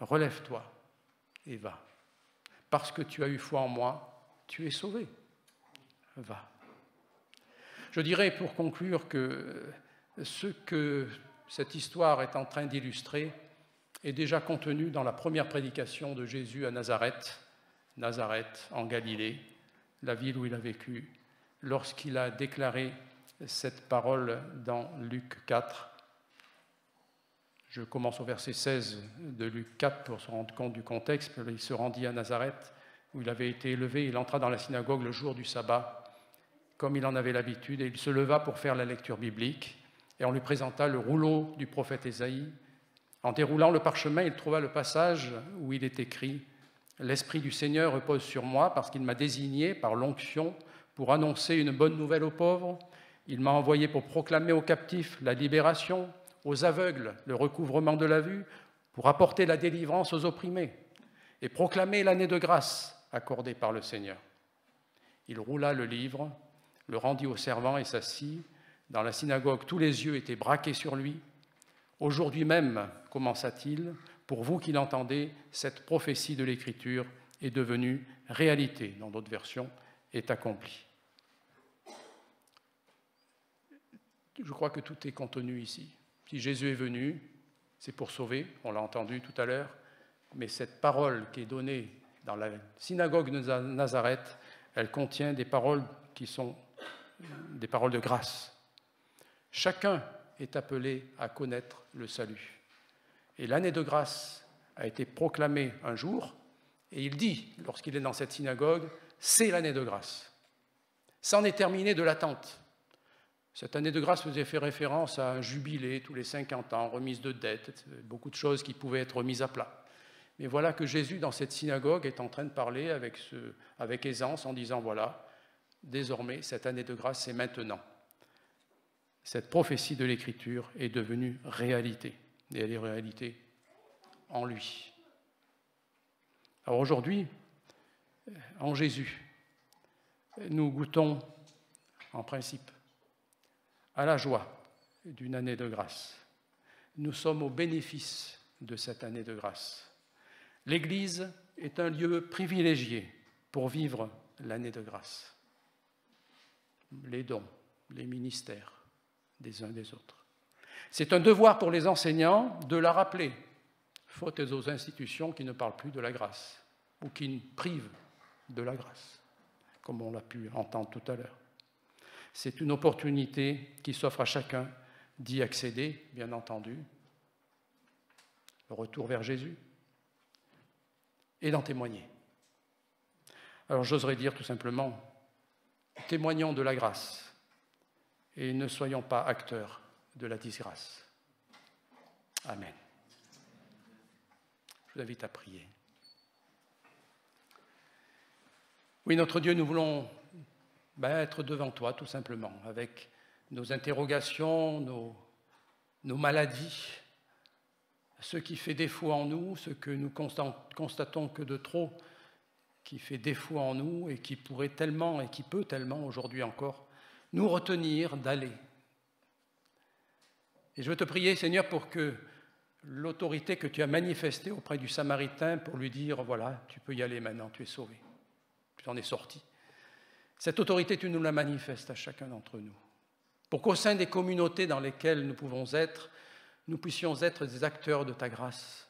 relève-toi et va. Parce que tu as eu foi en moi, tu es sauvé. va. Je dirais pour conclure que ce que cette histoire est en train d'illustrer est déjà contenu dans la première prédication de Jésus à Nazareth, Nazareth en Galilée, la ville où il a vécu, lorsqu'il a déclaré cette parole dans Luc quatre. Je commence au verset seize de Luc quatre pour se rendre compte du contexte. Il se rendit à Nazareth, où il avait été élevé. Il entra dans la synagogue le jour du sabbat, comme il en avait l'habitude, et il se leva pour faire la lecture biblique. Et on lui présenta le rouleau du prophète Ésaïe. En déroulant le parchemin, il trouva le passage où il est écrit « L'Esprit du Seigneur repose sur moi, parce qu'il m'a désigné par l'onction pour annoncer une bonne nouvelle aux pauvres. Il m'a envoyé pour proclamer aux captifs la libération, aux aveugles le recouvrement de la vue, pour apporter la délivrance aux opprimés et proclamer l'année de grâce accordée par le Seigneur. » Il roula le livre, le rendit au servant et s'assit. Dans la synagogue, tous les yeux étaient braqués sur lui. « Aujourd'hui même, commença-t-il, pour vous qui l'entendez, cette prophétie de l'Écriture est devenue réalité. » Dans d'autres versions, est accomplie. Je crois que tout est contenu ici. Si Jésus est venu, c'est pour sauver, on l'a entendu tout à l'heure, mais cette parole qui est donnée dans la synagogue de Nazareth, elle contient des paroles qui sont des paroles de grâce. Chacun est appelé à connaître le salut. Et l'année de grâce a été proclamée un jour, et il dit, lorsqu'il est dans cette synagogue, c'est l'année de grâce. C'en est terminé de l'attente. Cette année de grâce faisait faire référence à un jubilé tous les cinquante ans, remise de dettes, beaucoup de choses qui pouvaient être mises à plat. Mais voilà que Jésus, dans cette synagogue, est en train de parler avec, ce, avec aisance en disant, voilà, désormais, cette année de grâce, c'est maintenant. Cette prophétie de l'Écriture est devenue réalité, et elle est réalité en lui. Alors aujourd'hui, en Jésus, nous goûtons, en principe, à la joie d'une année de grâce. Nous sommes au bénéfice de cette année de grâce. L'Église est un lieu privilégié pour vivre l'année de grâce. Les dons, les ministères des uns des autres. C'est un devoir pour les enseignants de la rappeler, faute aux institutions qui ne parlent plus de la grâce ou qui privent de la grâce, comme on l'a pu entendre tout à l'heure. C'est une opportunité qui s'offre à chacun d'y accéder, bien entendu, le retour vers Jésus, et d'en témoigner. Alors j'oserais dire tout simplement, témoignons de la grâce et ne soyons pas acteurs de la disgrâce. Amen. Je vous invite à prier. Oui, notre Dieu, nous voulons ben, être devant toi, tout simplement, avec nos interrogations, nos, nos maladies, ce qui fait défaut en nous, ce que nous constatons que de trop qui fait défaut en nous et qui pourrait tellement et qui peut tellement aujourd'hui encore nous retenir d'aller. Et je veux te prier, Seigneur, pour que l'autorité que tu as manifestée auprès du Samaritain pour lui dire, voilà, tu peux y aller maintenant, tu es sauvé, tu en es sorti. Cette autorité, tu nous la manifestes à chacun d'entre nous, pour qu'au sein des communautés dans lesquelles nous pouvons être, nous puissions être des acteurs de ta grâce.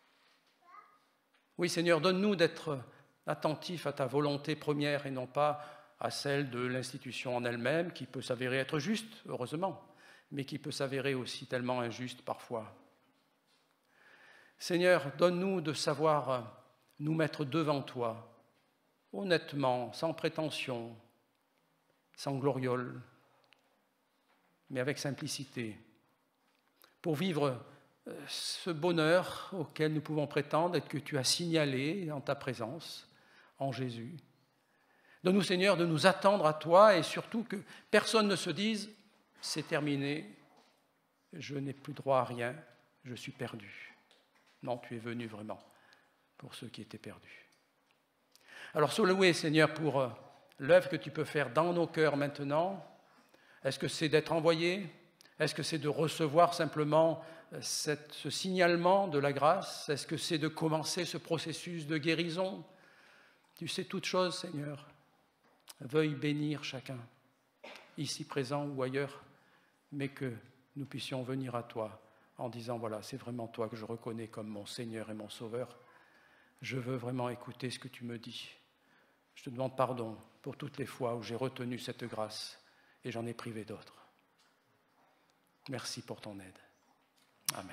Oui, Seigneur, donne-nous d'être attentifs à ta volonté première et non pas à celle de l'institution en elle-même, qui peut s'avérer être juste, heureusement, mais qui peut s'avérer aussi tellement injuste parfois. Seigneur, donne-nous de savoir nous mettre devant toi, honnêtement, sans prétention, sans gloriole, mais avec simplicité, pour vivre ce bonheur auquel nous pouvons prétendre et que tu as signalé en ta présence, en Jésus. Donne-nous, Seigneur, de nous attendre à toi et surtout que personne ne se dise « c'est terminé, je n'ai plus droit à rien, je suis perdu ». Non, tu es venu vraiment pour ceux qui étaient perdus. Alors, sois loué, Seigneur, pour l'œuvre que tu peux faire dans nos cœurs maintenant. Est-ce que c'est d'être envoyé ? Est-ce que c'est de recevoir simplement cette, ce signalement de la grâce ? Est-ce que c'est de commencer ce processus de guérison ? Tu sais toutes choses, Seigneur. veuille bénir chacun, ici présent ou ailleurs, mais que nous puissions venir à toi en disant, voilà, c'est vraiment toi que je reconnais comme mon Seigneur et mon Sauveur. Je veux vraiment écouter ce que tu me dis. Je te demande pardon pour toutes les fois où j'ai retenu cette grâce et j'en ai privé d'autres. Merci pour ton aide. Amen.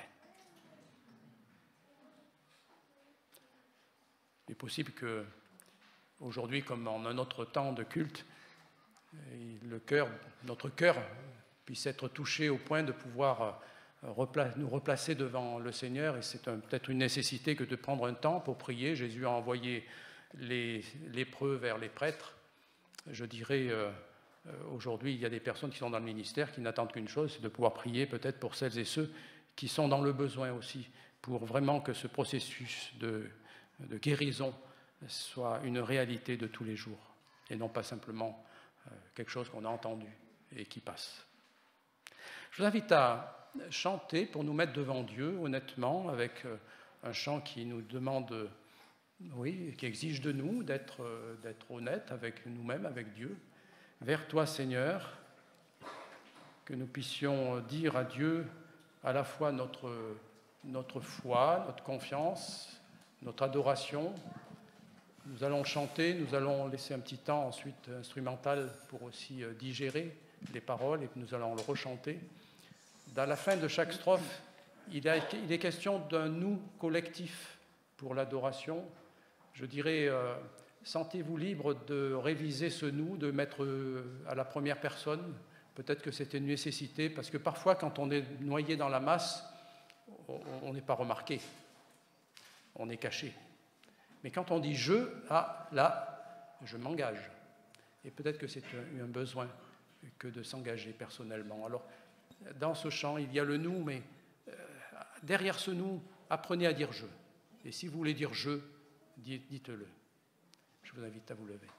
Il est possible que, aujourd'hui, comme en un autre temps de culte, le cœur, notre cœur puisse être touché au point de pouvoir nous replacer devant le Seigneur. Et c'est un, peut-être une nécessité que de prendre un temps pour prier. Jésus a envoyé les lépreux vers les prêtres. Je dirais, euh, aujourd'hui, il y a des personnes qui sont dans le ministère qui n'attendent qu'une chose, c'est de pouvoir prier peut-être pour celles et ceux qui sont dans le besoin aussi, pour vraiment que ce processus de, de guérison soit une réalité de tous les jours, et non pas simplement euh, quelque chose qu'on a entendu et qui passe. Je vous invite à chanter pour nous mettre devant Dieu, honnêtement, avec euh, un chant qui nous demande, oui, qui exige de nous d'être, euh, d'être honnêtes avec nous-mêmes, avec Dieu. Vers toi, Seigneur, que nous puissions dire à Dieu à la fois notre, notre foi, notre confiance, notre adoration. Nous allons chanter, nous allons laisser un petit temps ensuite instrumental pour aussi digérer les paroles et nous allons le rechanter. Dans la fin de chaque strophe, il est question d'un nous collectif pour l'adoration. Je dirais, euh, sentez-vous libre de réviser ce nous, de mettre à la première personne. Peut-être que c'est une nécessité, parce que parfois, quand on est noyé dans la masse, on n'est pas remarqué, on est caché. Mais quand on dit « je », ah, là, je m'engage. Et peut-être que c'est un, un besoin que de s'engager personnellement. Alors, dans ce chant, il y a le « nous », mais euh, derrière ce « nous », apprenez à dire « je ». Et si vous voulez dire « je », dites-le. Je vous invite à vous lever.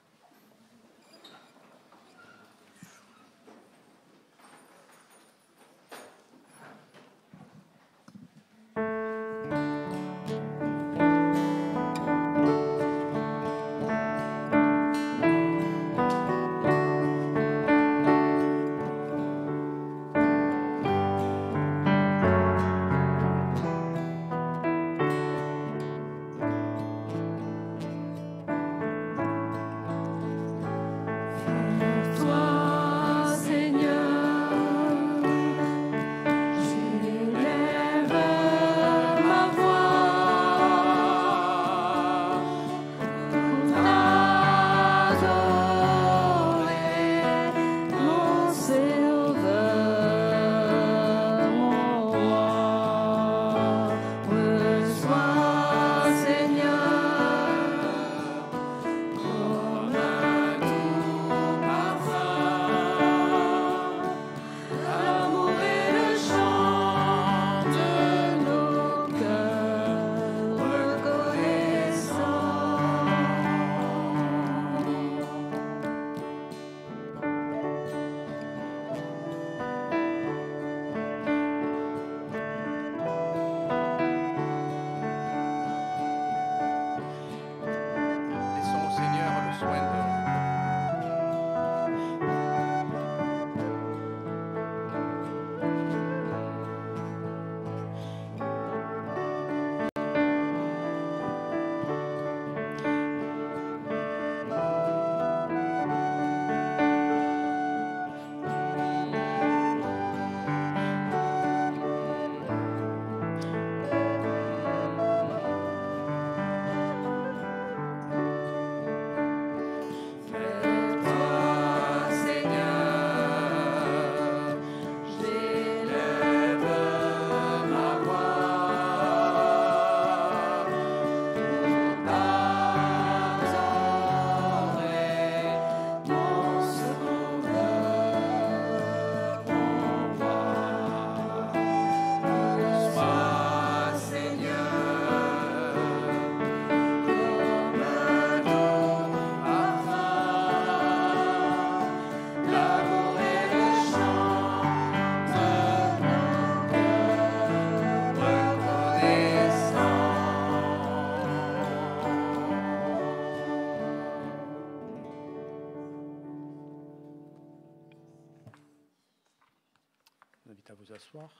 vous invite à vous asseoir.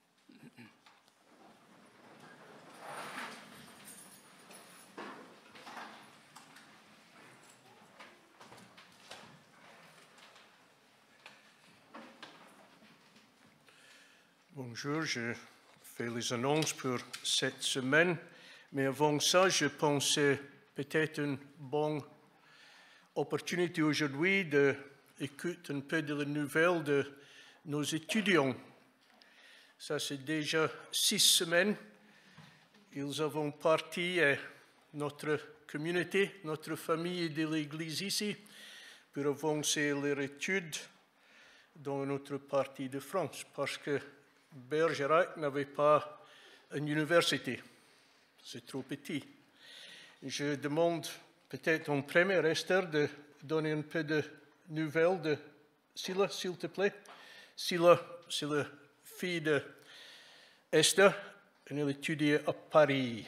Bonjour, je fais les annonces pour cette semaine, mais avant ça, je pensais peut-être une bonne opportunité aujourd'hui d'écouter un peu de la nouvelle de nos étudiants. Ça, c'est déjà six semaines. Ils ont parti à notre communauté, notre famille de l'Église ici, pour avancer leur études dans notre partie de France, parce que Bergerac n'avait pas une université. C'est trop petit. Je demande peut-être en premier, Esther, de donner un peu de nouvelles de Sila, s'il te plaît. Sila, c'est la fille de Esther, et elle étudie à Paris.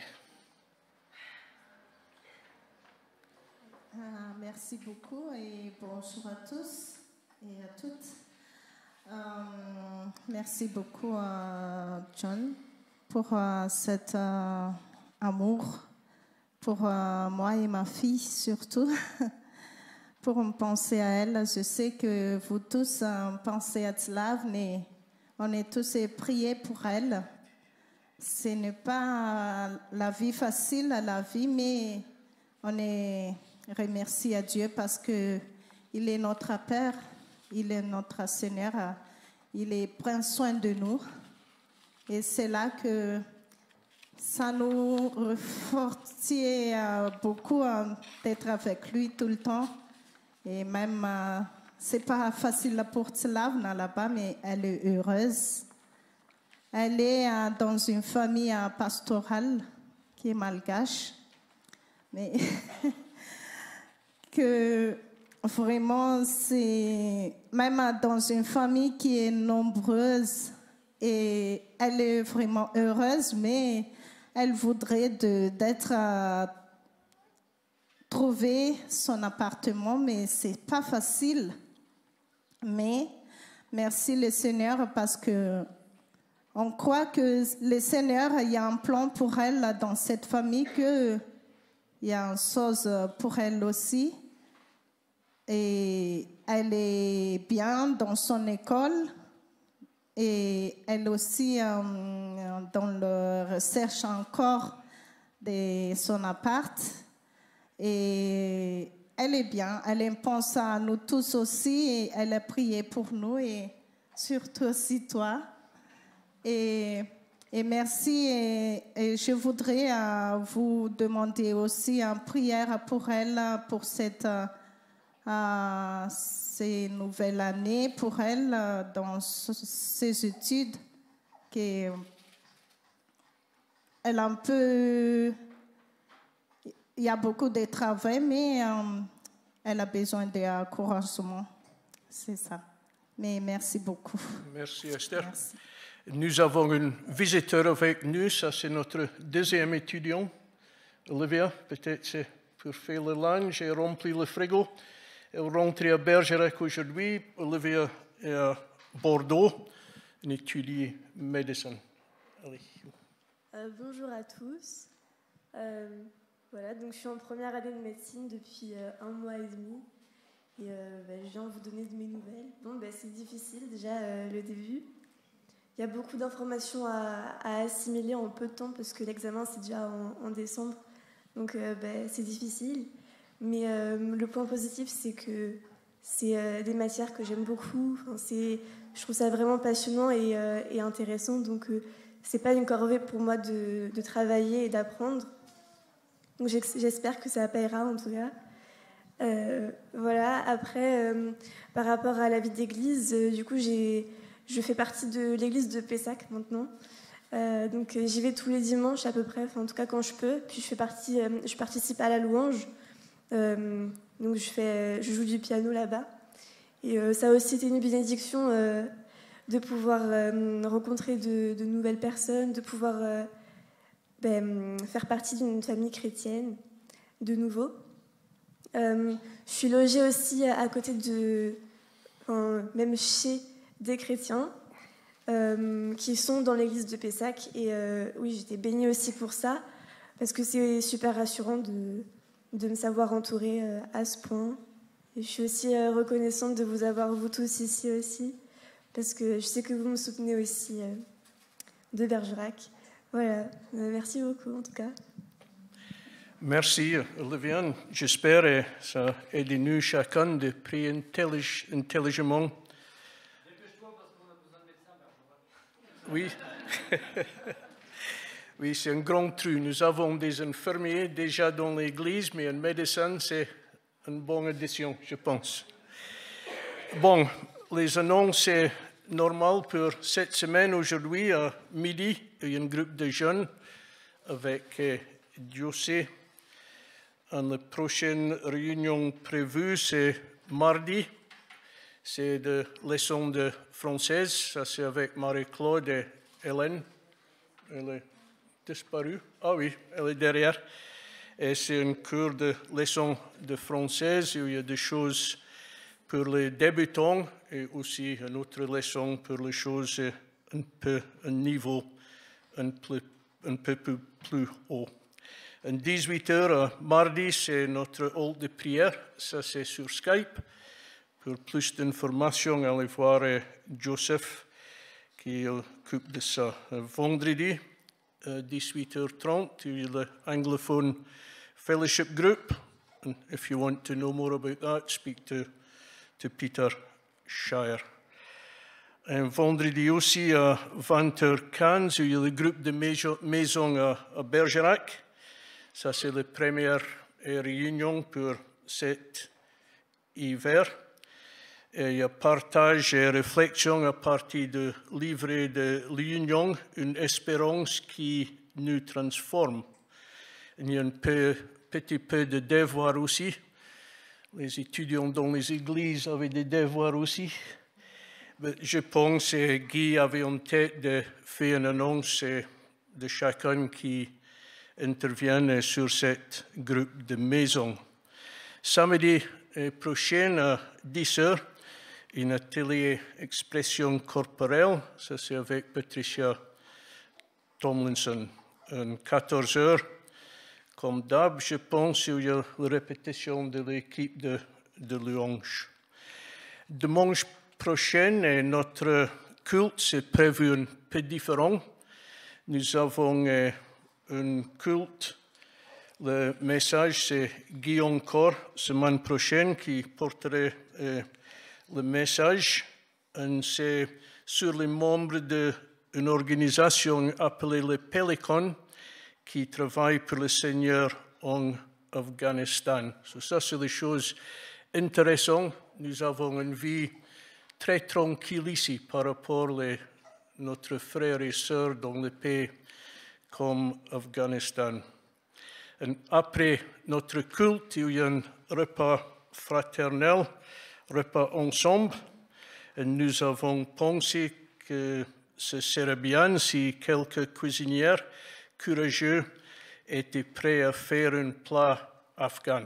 Euh, merci beaucoup et bonjour à tous et à toutes. Euh, merci beaucoup à John pour euh, cet euh, amour pour euh, moi et ma fille surtout, pour me penser à elle. Je sais que vous tous euh, pensez à cela, mais on est tous priés pour elle. Ce n'est pas la vie facile, la vie, mais on est remercié à Dieu parce que il est notre Père. Il est notre Seigneur, il est, prend soin de nous. Et c'est là que ça nous refortifie beaucoup d'être avec lui tout le temps. Et même, c'est pas facile pour Tzlavna là-bas, mais elle est heureuse. Elle est dans une famille pastorale qui est malgache. Mais que... Vraiment, c'est même dans une famille qui est nombreuse et elle est vraiment heureuse, mais elle voudrait de, d'être à trouver son appartement, mais c'est pas facile. Mais merci le Seigneur parce que on croit que le Seigneur, il y a un plan pour elle dans cette famille, que il y a une chose pour elle aussi. Et elle est bien dans son école et elle aussi euh, dans la recherche encore de son appart. Et elle est bien, elle pense à nous tous aussi et elle a prié pour nous et surtout aussi toi. Et, et merci et, et je voudrais euh, vous demander aussi une prière pour elle, pour cette... Euh, Euh, ces nouvelles années pour elle euh, dans ses études, qu'elle a un peu, il y a beaucoup de travail, mais euh, elle a besoin d'encouragement, c'est ça. Mais merci beaucoup. Merci Esther. Merci. Nous avons un visiteur avec nous, ça c'est notre deuxième étudiant, Olivia, peut-être c'est pour faire le linge et remplir le frigo. Elle rentre à Bergerac aujourd'hui. Olivia est à Bordeaux, elle étudie médecine. Allez. Euh, bonjour à tous. Euh, voilà, donc je suis en première année de médecine depuis euh, un mois et demi. Et euh, bah, je viens vous donner de mes nouvelles. Bon, bah, c'est difficile déjà euh, le début. Il y a beaucoup d'informations à, à assimiler en peu de temps parce que l'examen c'est déjà en, en décembre. Donc euh, bah, c'est difficile. Mais euh, le point positif, c'est que c'est euh, des matières que j'aime beaucoup. Enfin, c'est, je trouve ça vraiment passionnant et, euh, et intéressant. Donc, euh, c'est pas une corvée pour moi de, de travailler et d'apprendre. Donc, j'espère que ça payera en tout cas. Euh, voilà. Après, euh, par rapport à la vie d'église, euh, du coup, j'ai, je fais partie de l'église de Pessac maintenant. Euh, donc, j'y vais tous les dimanches à peu près, enfin, en tout cas quand je peux. Puis, je fais partie, euh, je participe à la louange. Euh, donc je, fais, je joue du piano là-bas. Et euh, ça a aussi été une bénédiction euh, de pouvoir euh, rencontrer de, de nouvelles personnes, de pouvoir euh, ben, faire partie d'une famille chrétienne de nouveau. Euh, je suis logée aussi à côté de, enfin, même chez des chrétiens. euh, qui sont dans l'église de Pessac. Et euh, oui, j'étais bénie aussi pour ça, parce que c'est super rassurant de, de me savoir entourée euh, à ce point. Et je suis aussi euh, reconnaissante de vous avoir, vous tous, ici aussi, parce que je sais que vous me soutenez aussi euh, de Bergerac. Voilà, euh, merci beaucoup en tout cas. Merci, Oliviane. J'espère que ça a aidé nous chacun de prier intellig intelligemment. Oui, oui, c'est un grand truc. Nous avons des infirmiers déjà dans l'église, mais un médecin, c'est une bonne addition, je pense. Bon, les annonces, c'est normal pour cette semaine. Aujourd'hui, à midi, il y a un groupe de jeunes avec euh, José. La prochaine réunion prévue, c'est mardi. C'est de leçon de française. Ça, c'est avec Marie-Claude et Hélène. Elle est disparue. Ah oui, elle est derrière. Et c'est un cours de leçon de française où il y a des choses pour les débutants et aussi une autre leçon pour les choses un peu, un niveau un peu, un peu plus, plus haut. À dix-huit heures, mardi, c'est notre hall de prière. Ça, c'est sur Skype. Pour plus d'informations, allez voir Joseph qui occupe de ça. Vendredi, à dix-huit heures trente, il y a l'Anglophone Fellowship Group. And if you want to know more about that, speak to, to Peter Shire. Un vendredi aussi, à vingt heures quinze, il y a le groupe de maison à, à Bergerac. Ça, c'est la première réunion pour cet hiver. Et il y a partage et réflexion à partir du livret de l'Union, une espérance qui nous transforme. Il y a un peu, petit peu de devoir aussi. Les étudiants dans les églises avaient des devoirs aussi. Mais je pense que Guy avait en tête de faire une annonce de chacun qui interviennent sur ce groupe de maison. Samedi prochain à dix heures, un atelier expression corporelle, ça c'est avec Patricia Tomlinson. À quatorze heures, comme d'hab, je pense qu'il y a la répétition de l'équipe de, de louange. Dimanche prochain, notre culte c'est prévu un peu différent. Nous avons euh, un culte. Le message, c'est Guy encore, semaine prochaine, qui porterait euh, le message. C'est sur les membres d'une organisation appelée le Pélican, qui travaille pour le Seigneur en Afghanistan. So, ça, c'est des choses intéressantes. Nous avons une vie très tranquille ici par rapport à notre frères et sœurs dans le pays comme Afghanistan. Et après notre culte, il y a un repas fraternel, repas ensemble. Et nous avons pensé que ce serait bien si quelques cuisinières courageux étaient prêts à faire un plat afghan.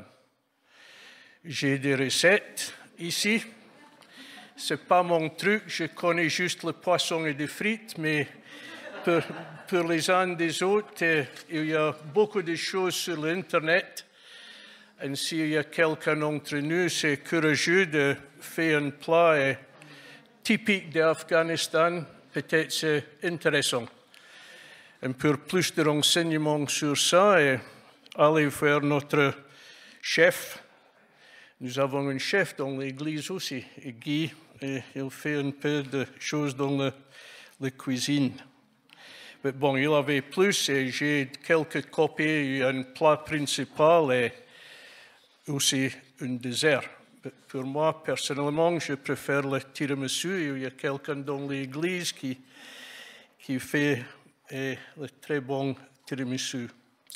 J'ai des recettes ici. Ce n'est pas mon truc, je connais juste le poisson et des frites, mais pour, pour les uns des autres, il y a beaucoup de choses sur l'Internet. Et s'il y a quelqu'un d'entre nous, c'est courageux de faire un plat typique d'Afghanistan, peut-être c'est intéressant. Et pour plus de renseignements sur ça, allez vers notre chef. Nous avons un chef dans l'église aussi, Guy, et il fait un peu de choses dans la, la cuisine. Mais bon, il avait plus, et j'ai quelques copies, un plat principal et aussi un dessert. Mais pour moi, personnellement, je préfère le tiramisu. Il y a quelqu'un dans l'église qui, qui fait et le très bon tiramisu.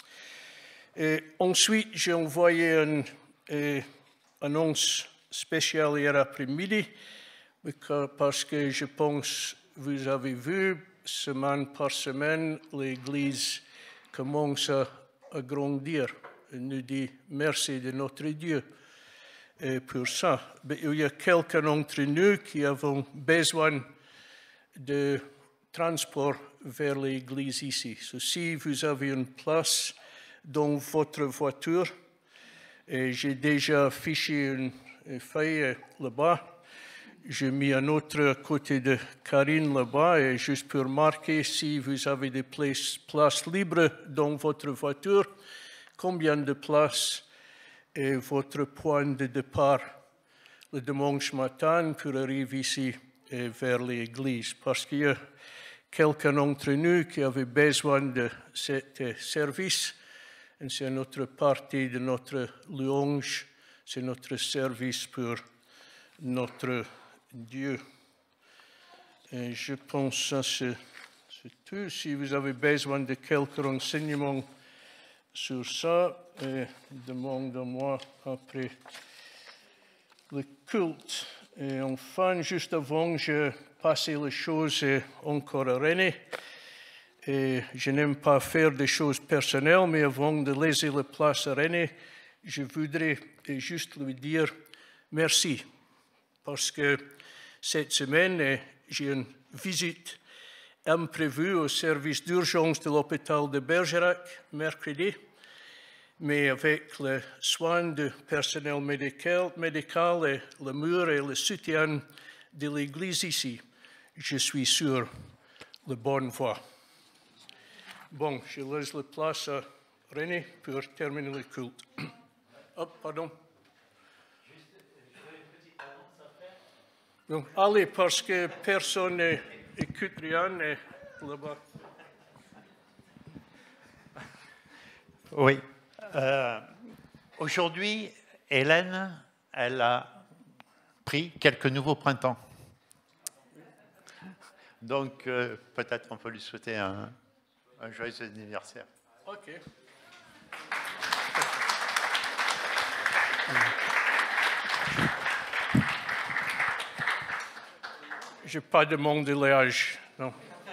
Et ensuite, j'ai envoyé une, une annonce spéciale hier après-midi parce que je pense que vous avez vu, semaine par semaine, l'Église commence à, à grandir. Elle nous dit merci de notre Dieu et pour ça. Mais il y a quelqu'un d'entre nous qui avons besoin de transport vers l'église ici. So, si vous avez une place dans votre voiture, et j'ai déjà affiché une, une feuille là-bas. J'ai mis un autre côté de Karine là-bas, et juste pour marquer si vous avez des places, places libres dans votre voiture, combien de places est votre point de départ le dimanche matin pour arriver ici et vers l'église. Parce qu'il y a quelqu'un d'entre nous qui avait besoin de ce service. Et c'est notre partie de notre louange, c'est notre service pour notre Dieu. Et je pense que c'est tout. Si vous avez besoin de quelques renseignements sur ça, demandez-moi après le culte. Et enfin, juste avant, je passais les choses encore à René. Et je n'aime pas faire des choses personnelles, mais avant de laisser la place à René, je voudrais juste lui dire merci. Parce que cette semaine, j'ai une visite imprévue au service d'urgence de l'hôpital de Bergerac, mercredi. Mais avec le soin du personnel médical, médical et l'amour et le soutien de l'Église ici, je suis sur la bonne voie. Bon, je laisse la place à René pour terminer le culte. Oh, pardon. Donc, allez, parce que personne n'écoute rien là-bas. Oui. Euh, Aujourd'hui, Hélène, elle a pris quelques nouveaux printemps. Donc, euh, peut-être on peut lui souhaiter un, un joyeux anniversaire. OK. Je n'ai pas demandé l'âge, non.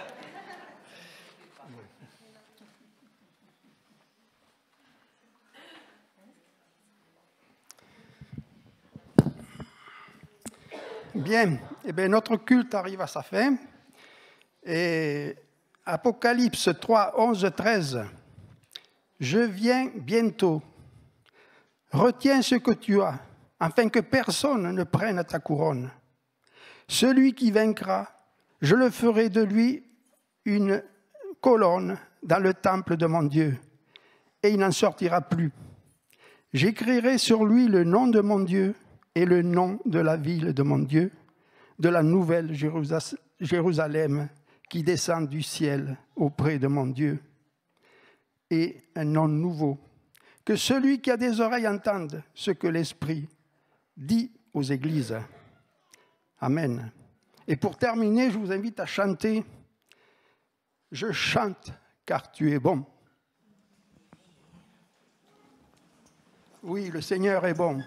Bien, eh bien, notre culte arrive à sa fin. Et Apocalypse trois, onze, treize. Je viens bientôt. Retiens ce que tu as, afin que personne ne prenne ta couronne. Celui qui vaincra, je le ferai de lui une colonne dans le temple de mon Dieu, et il n'en sortira plus. J'écrirai sur lui le nom de mon Dieu et le nom de la ville de mon Dieu, de la nouvelle Jérusalem qui descend du ciel auprès de mon Dieu, et un nom nouveau. Que celui qui a des oreilles entende ce que l'Esprit dit aux églises. Amen. Et pour terminer, je vous invite à chanter « Je chante car tu es bon ». Oui, le Seigneur est bon.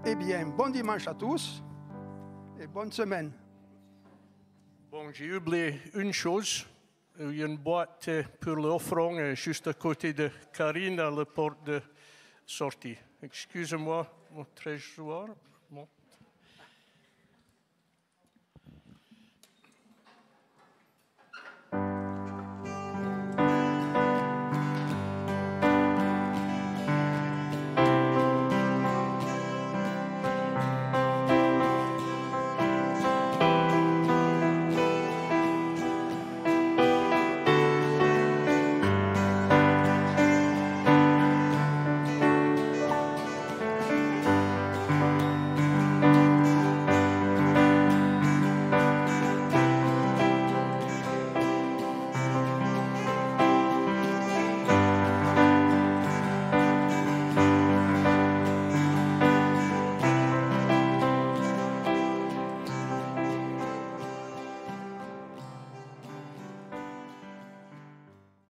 Eh bien, bon dimanche à tous et bonne semaine. Bon, j'ai oublié une chose. Il y a une boîte pour l'offrande juste à côté de Karine à la porte de sortie. Excusez-moi, mon trésor.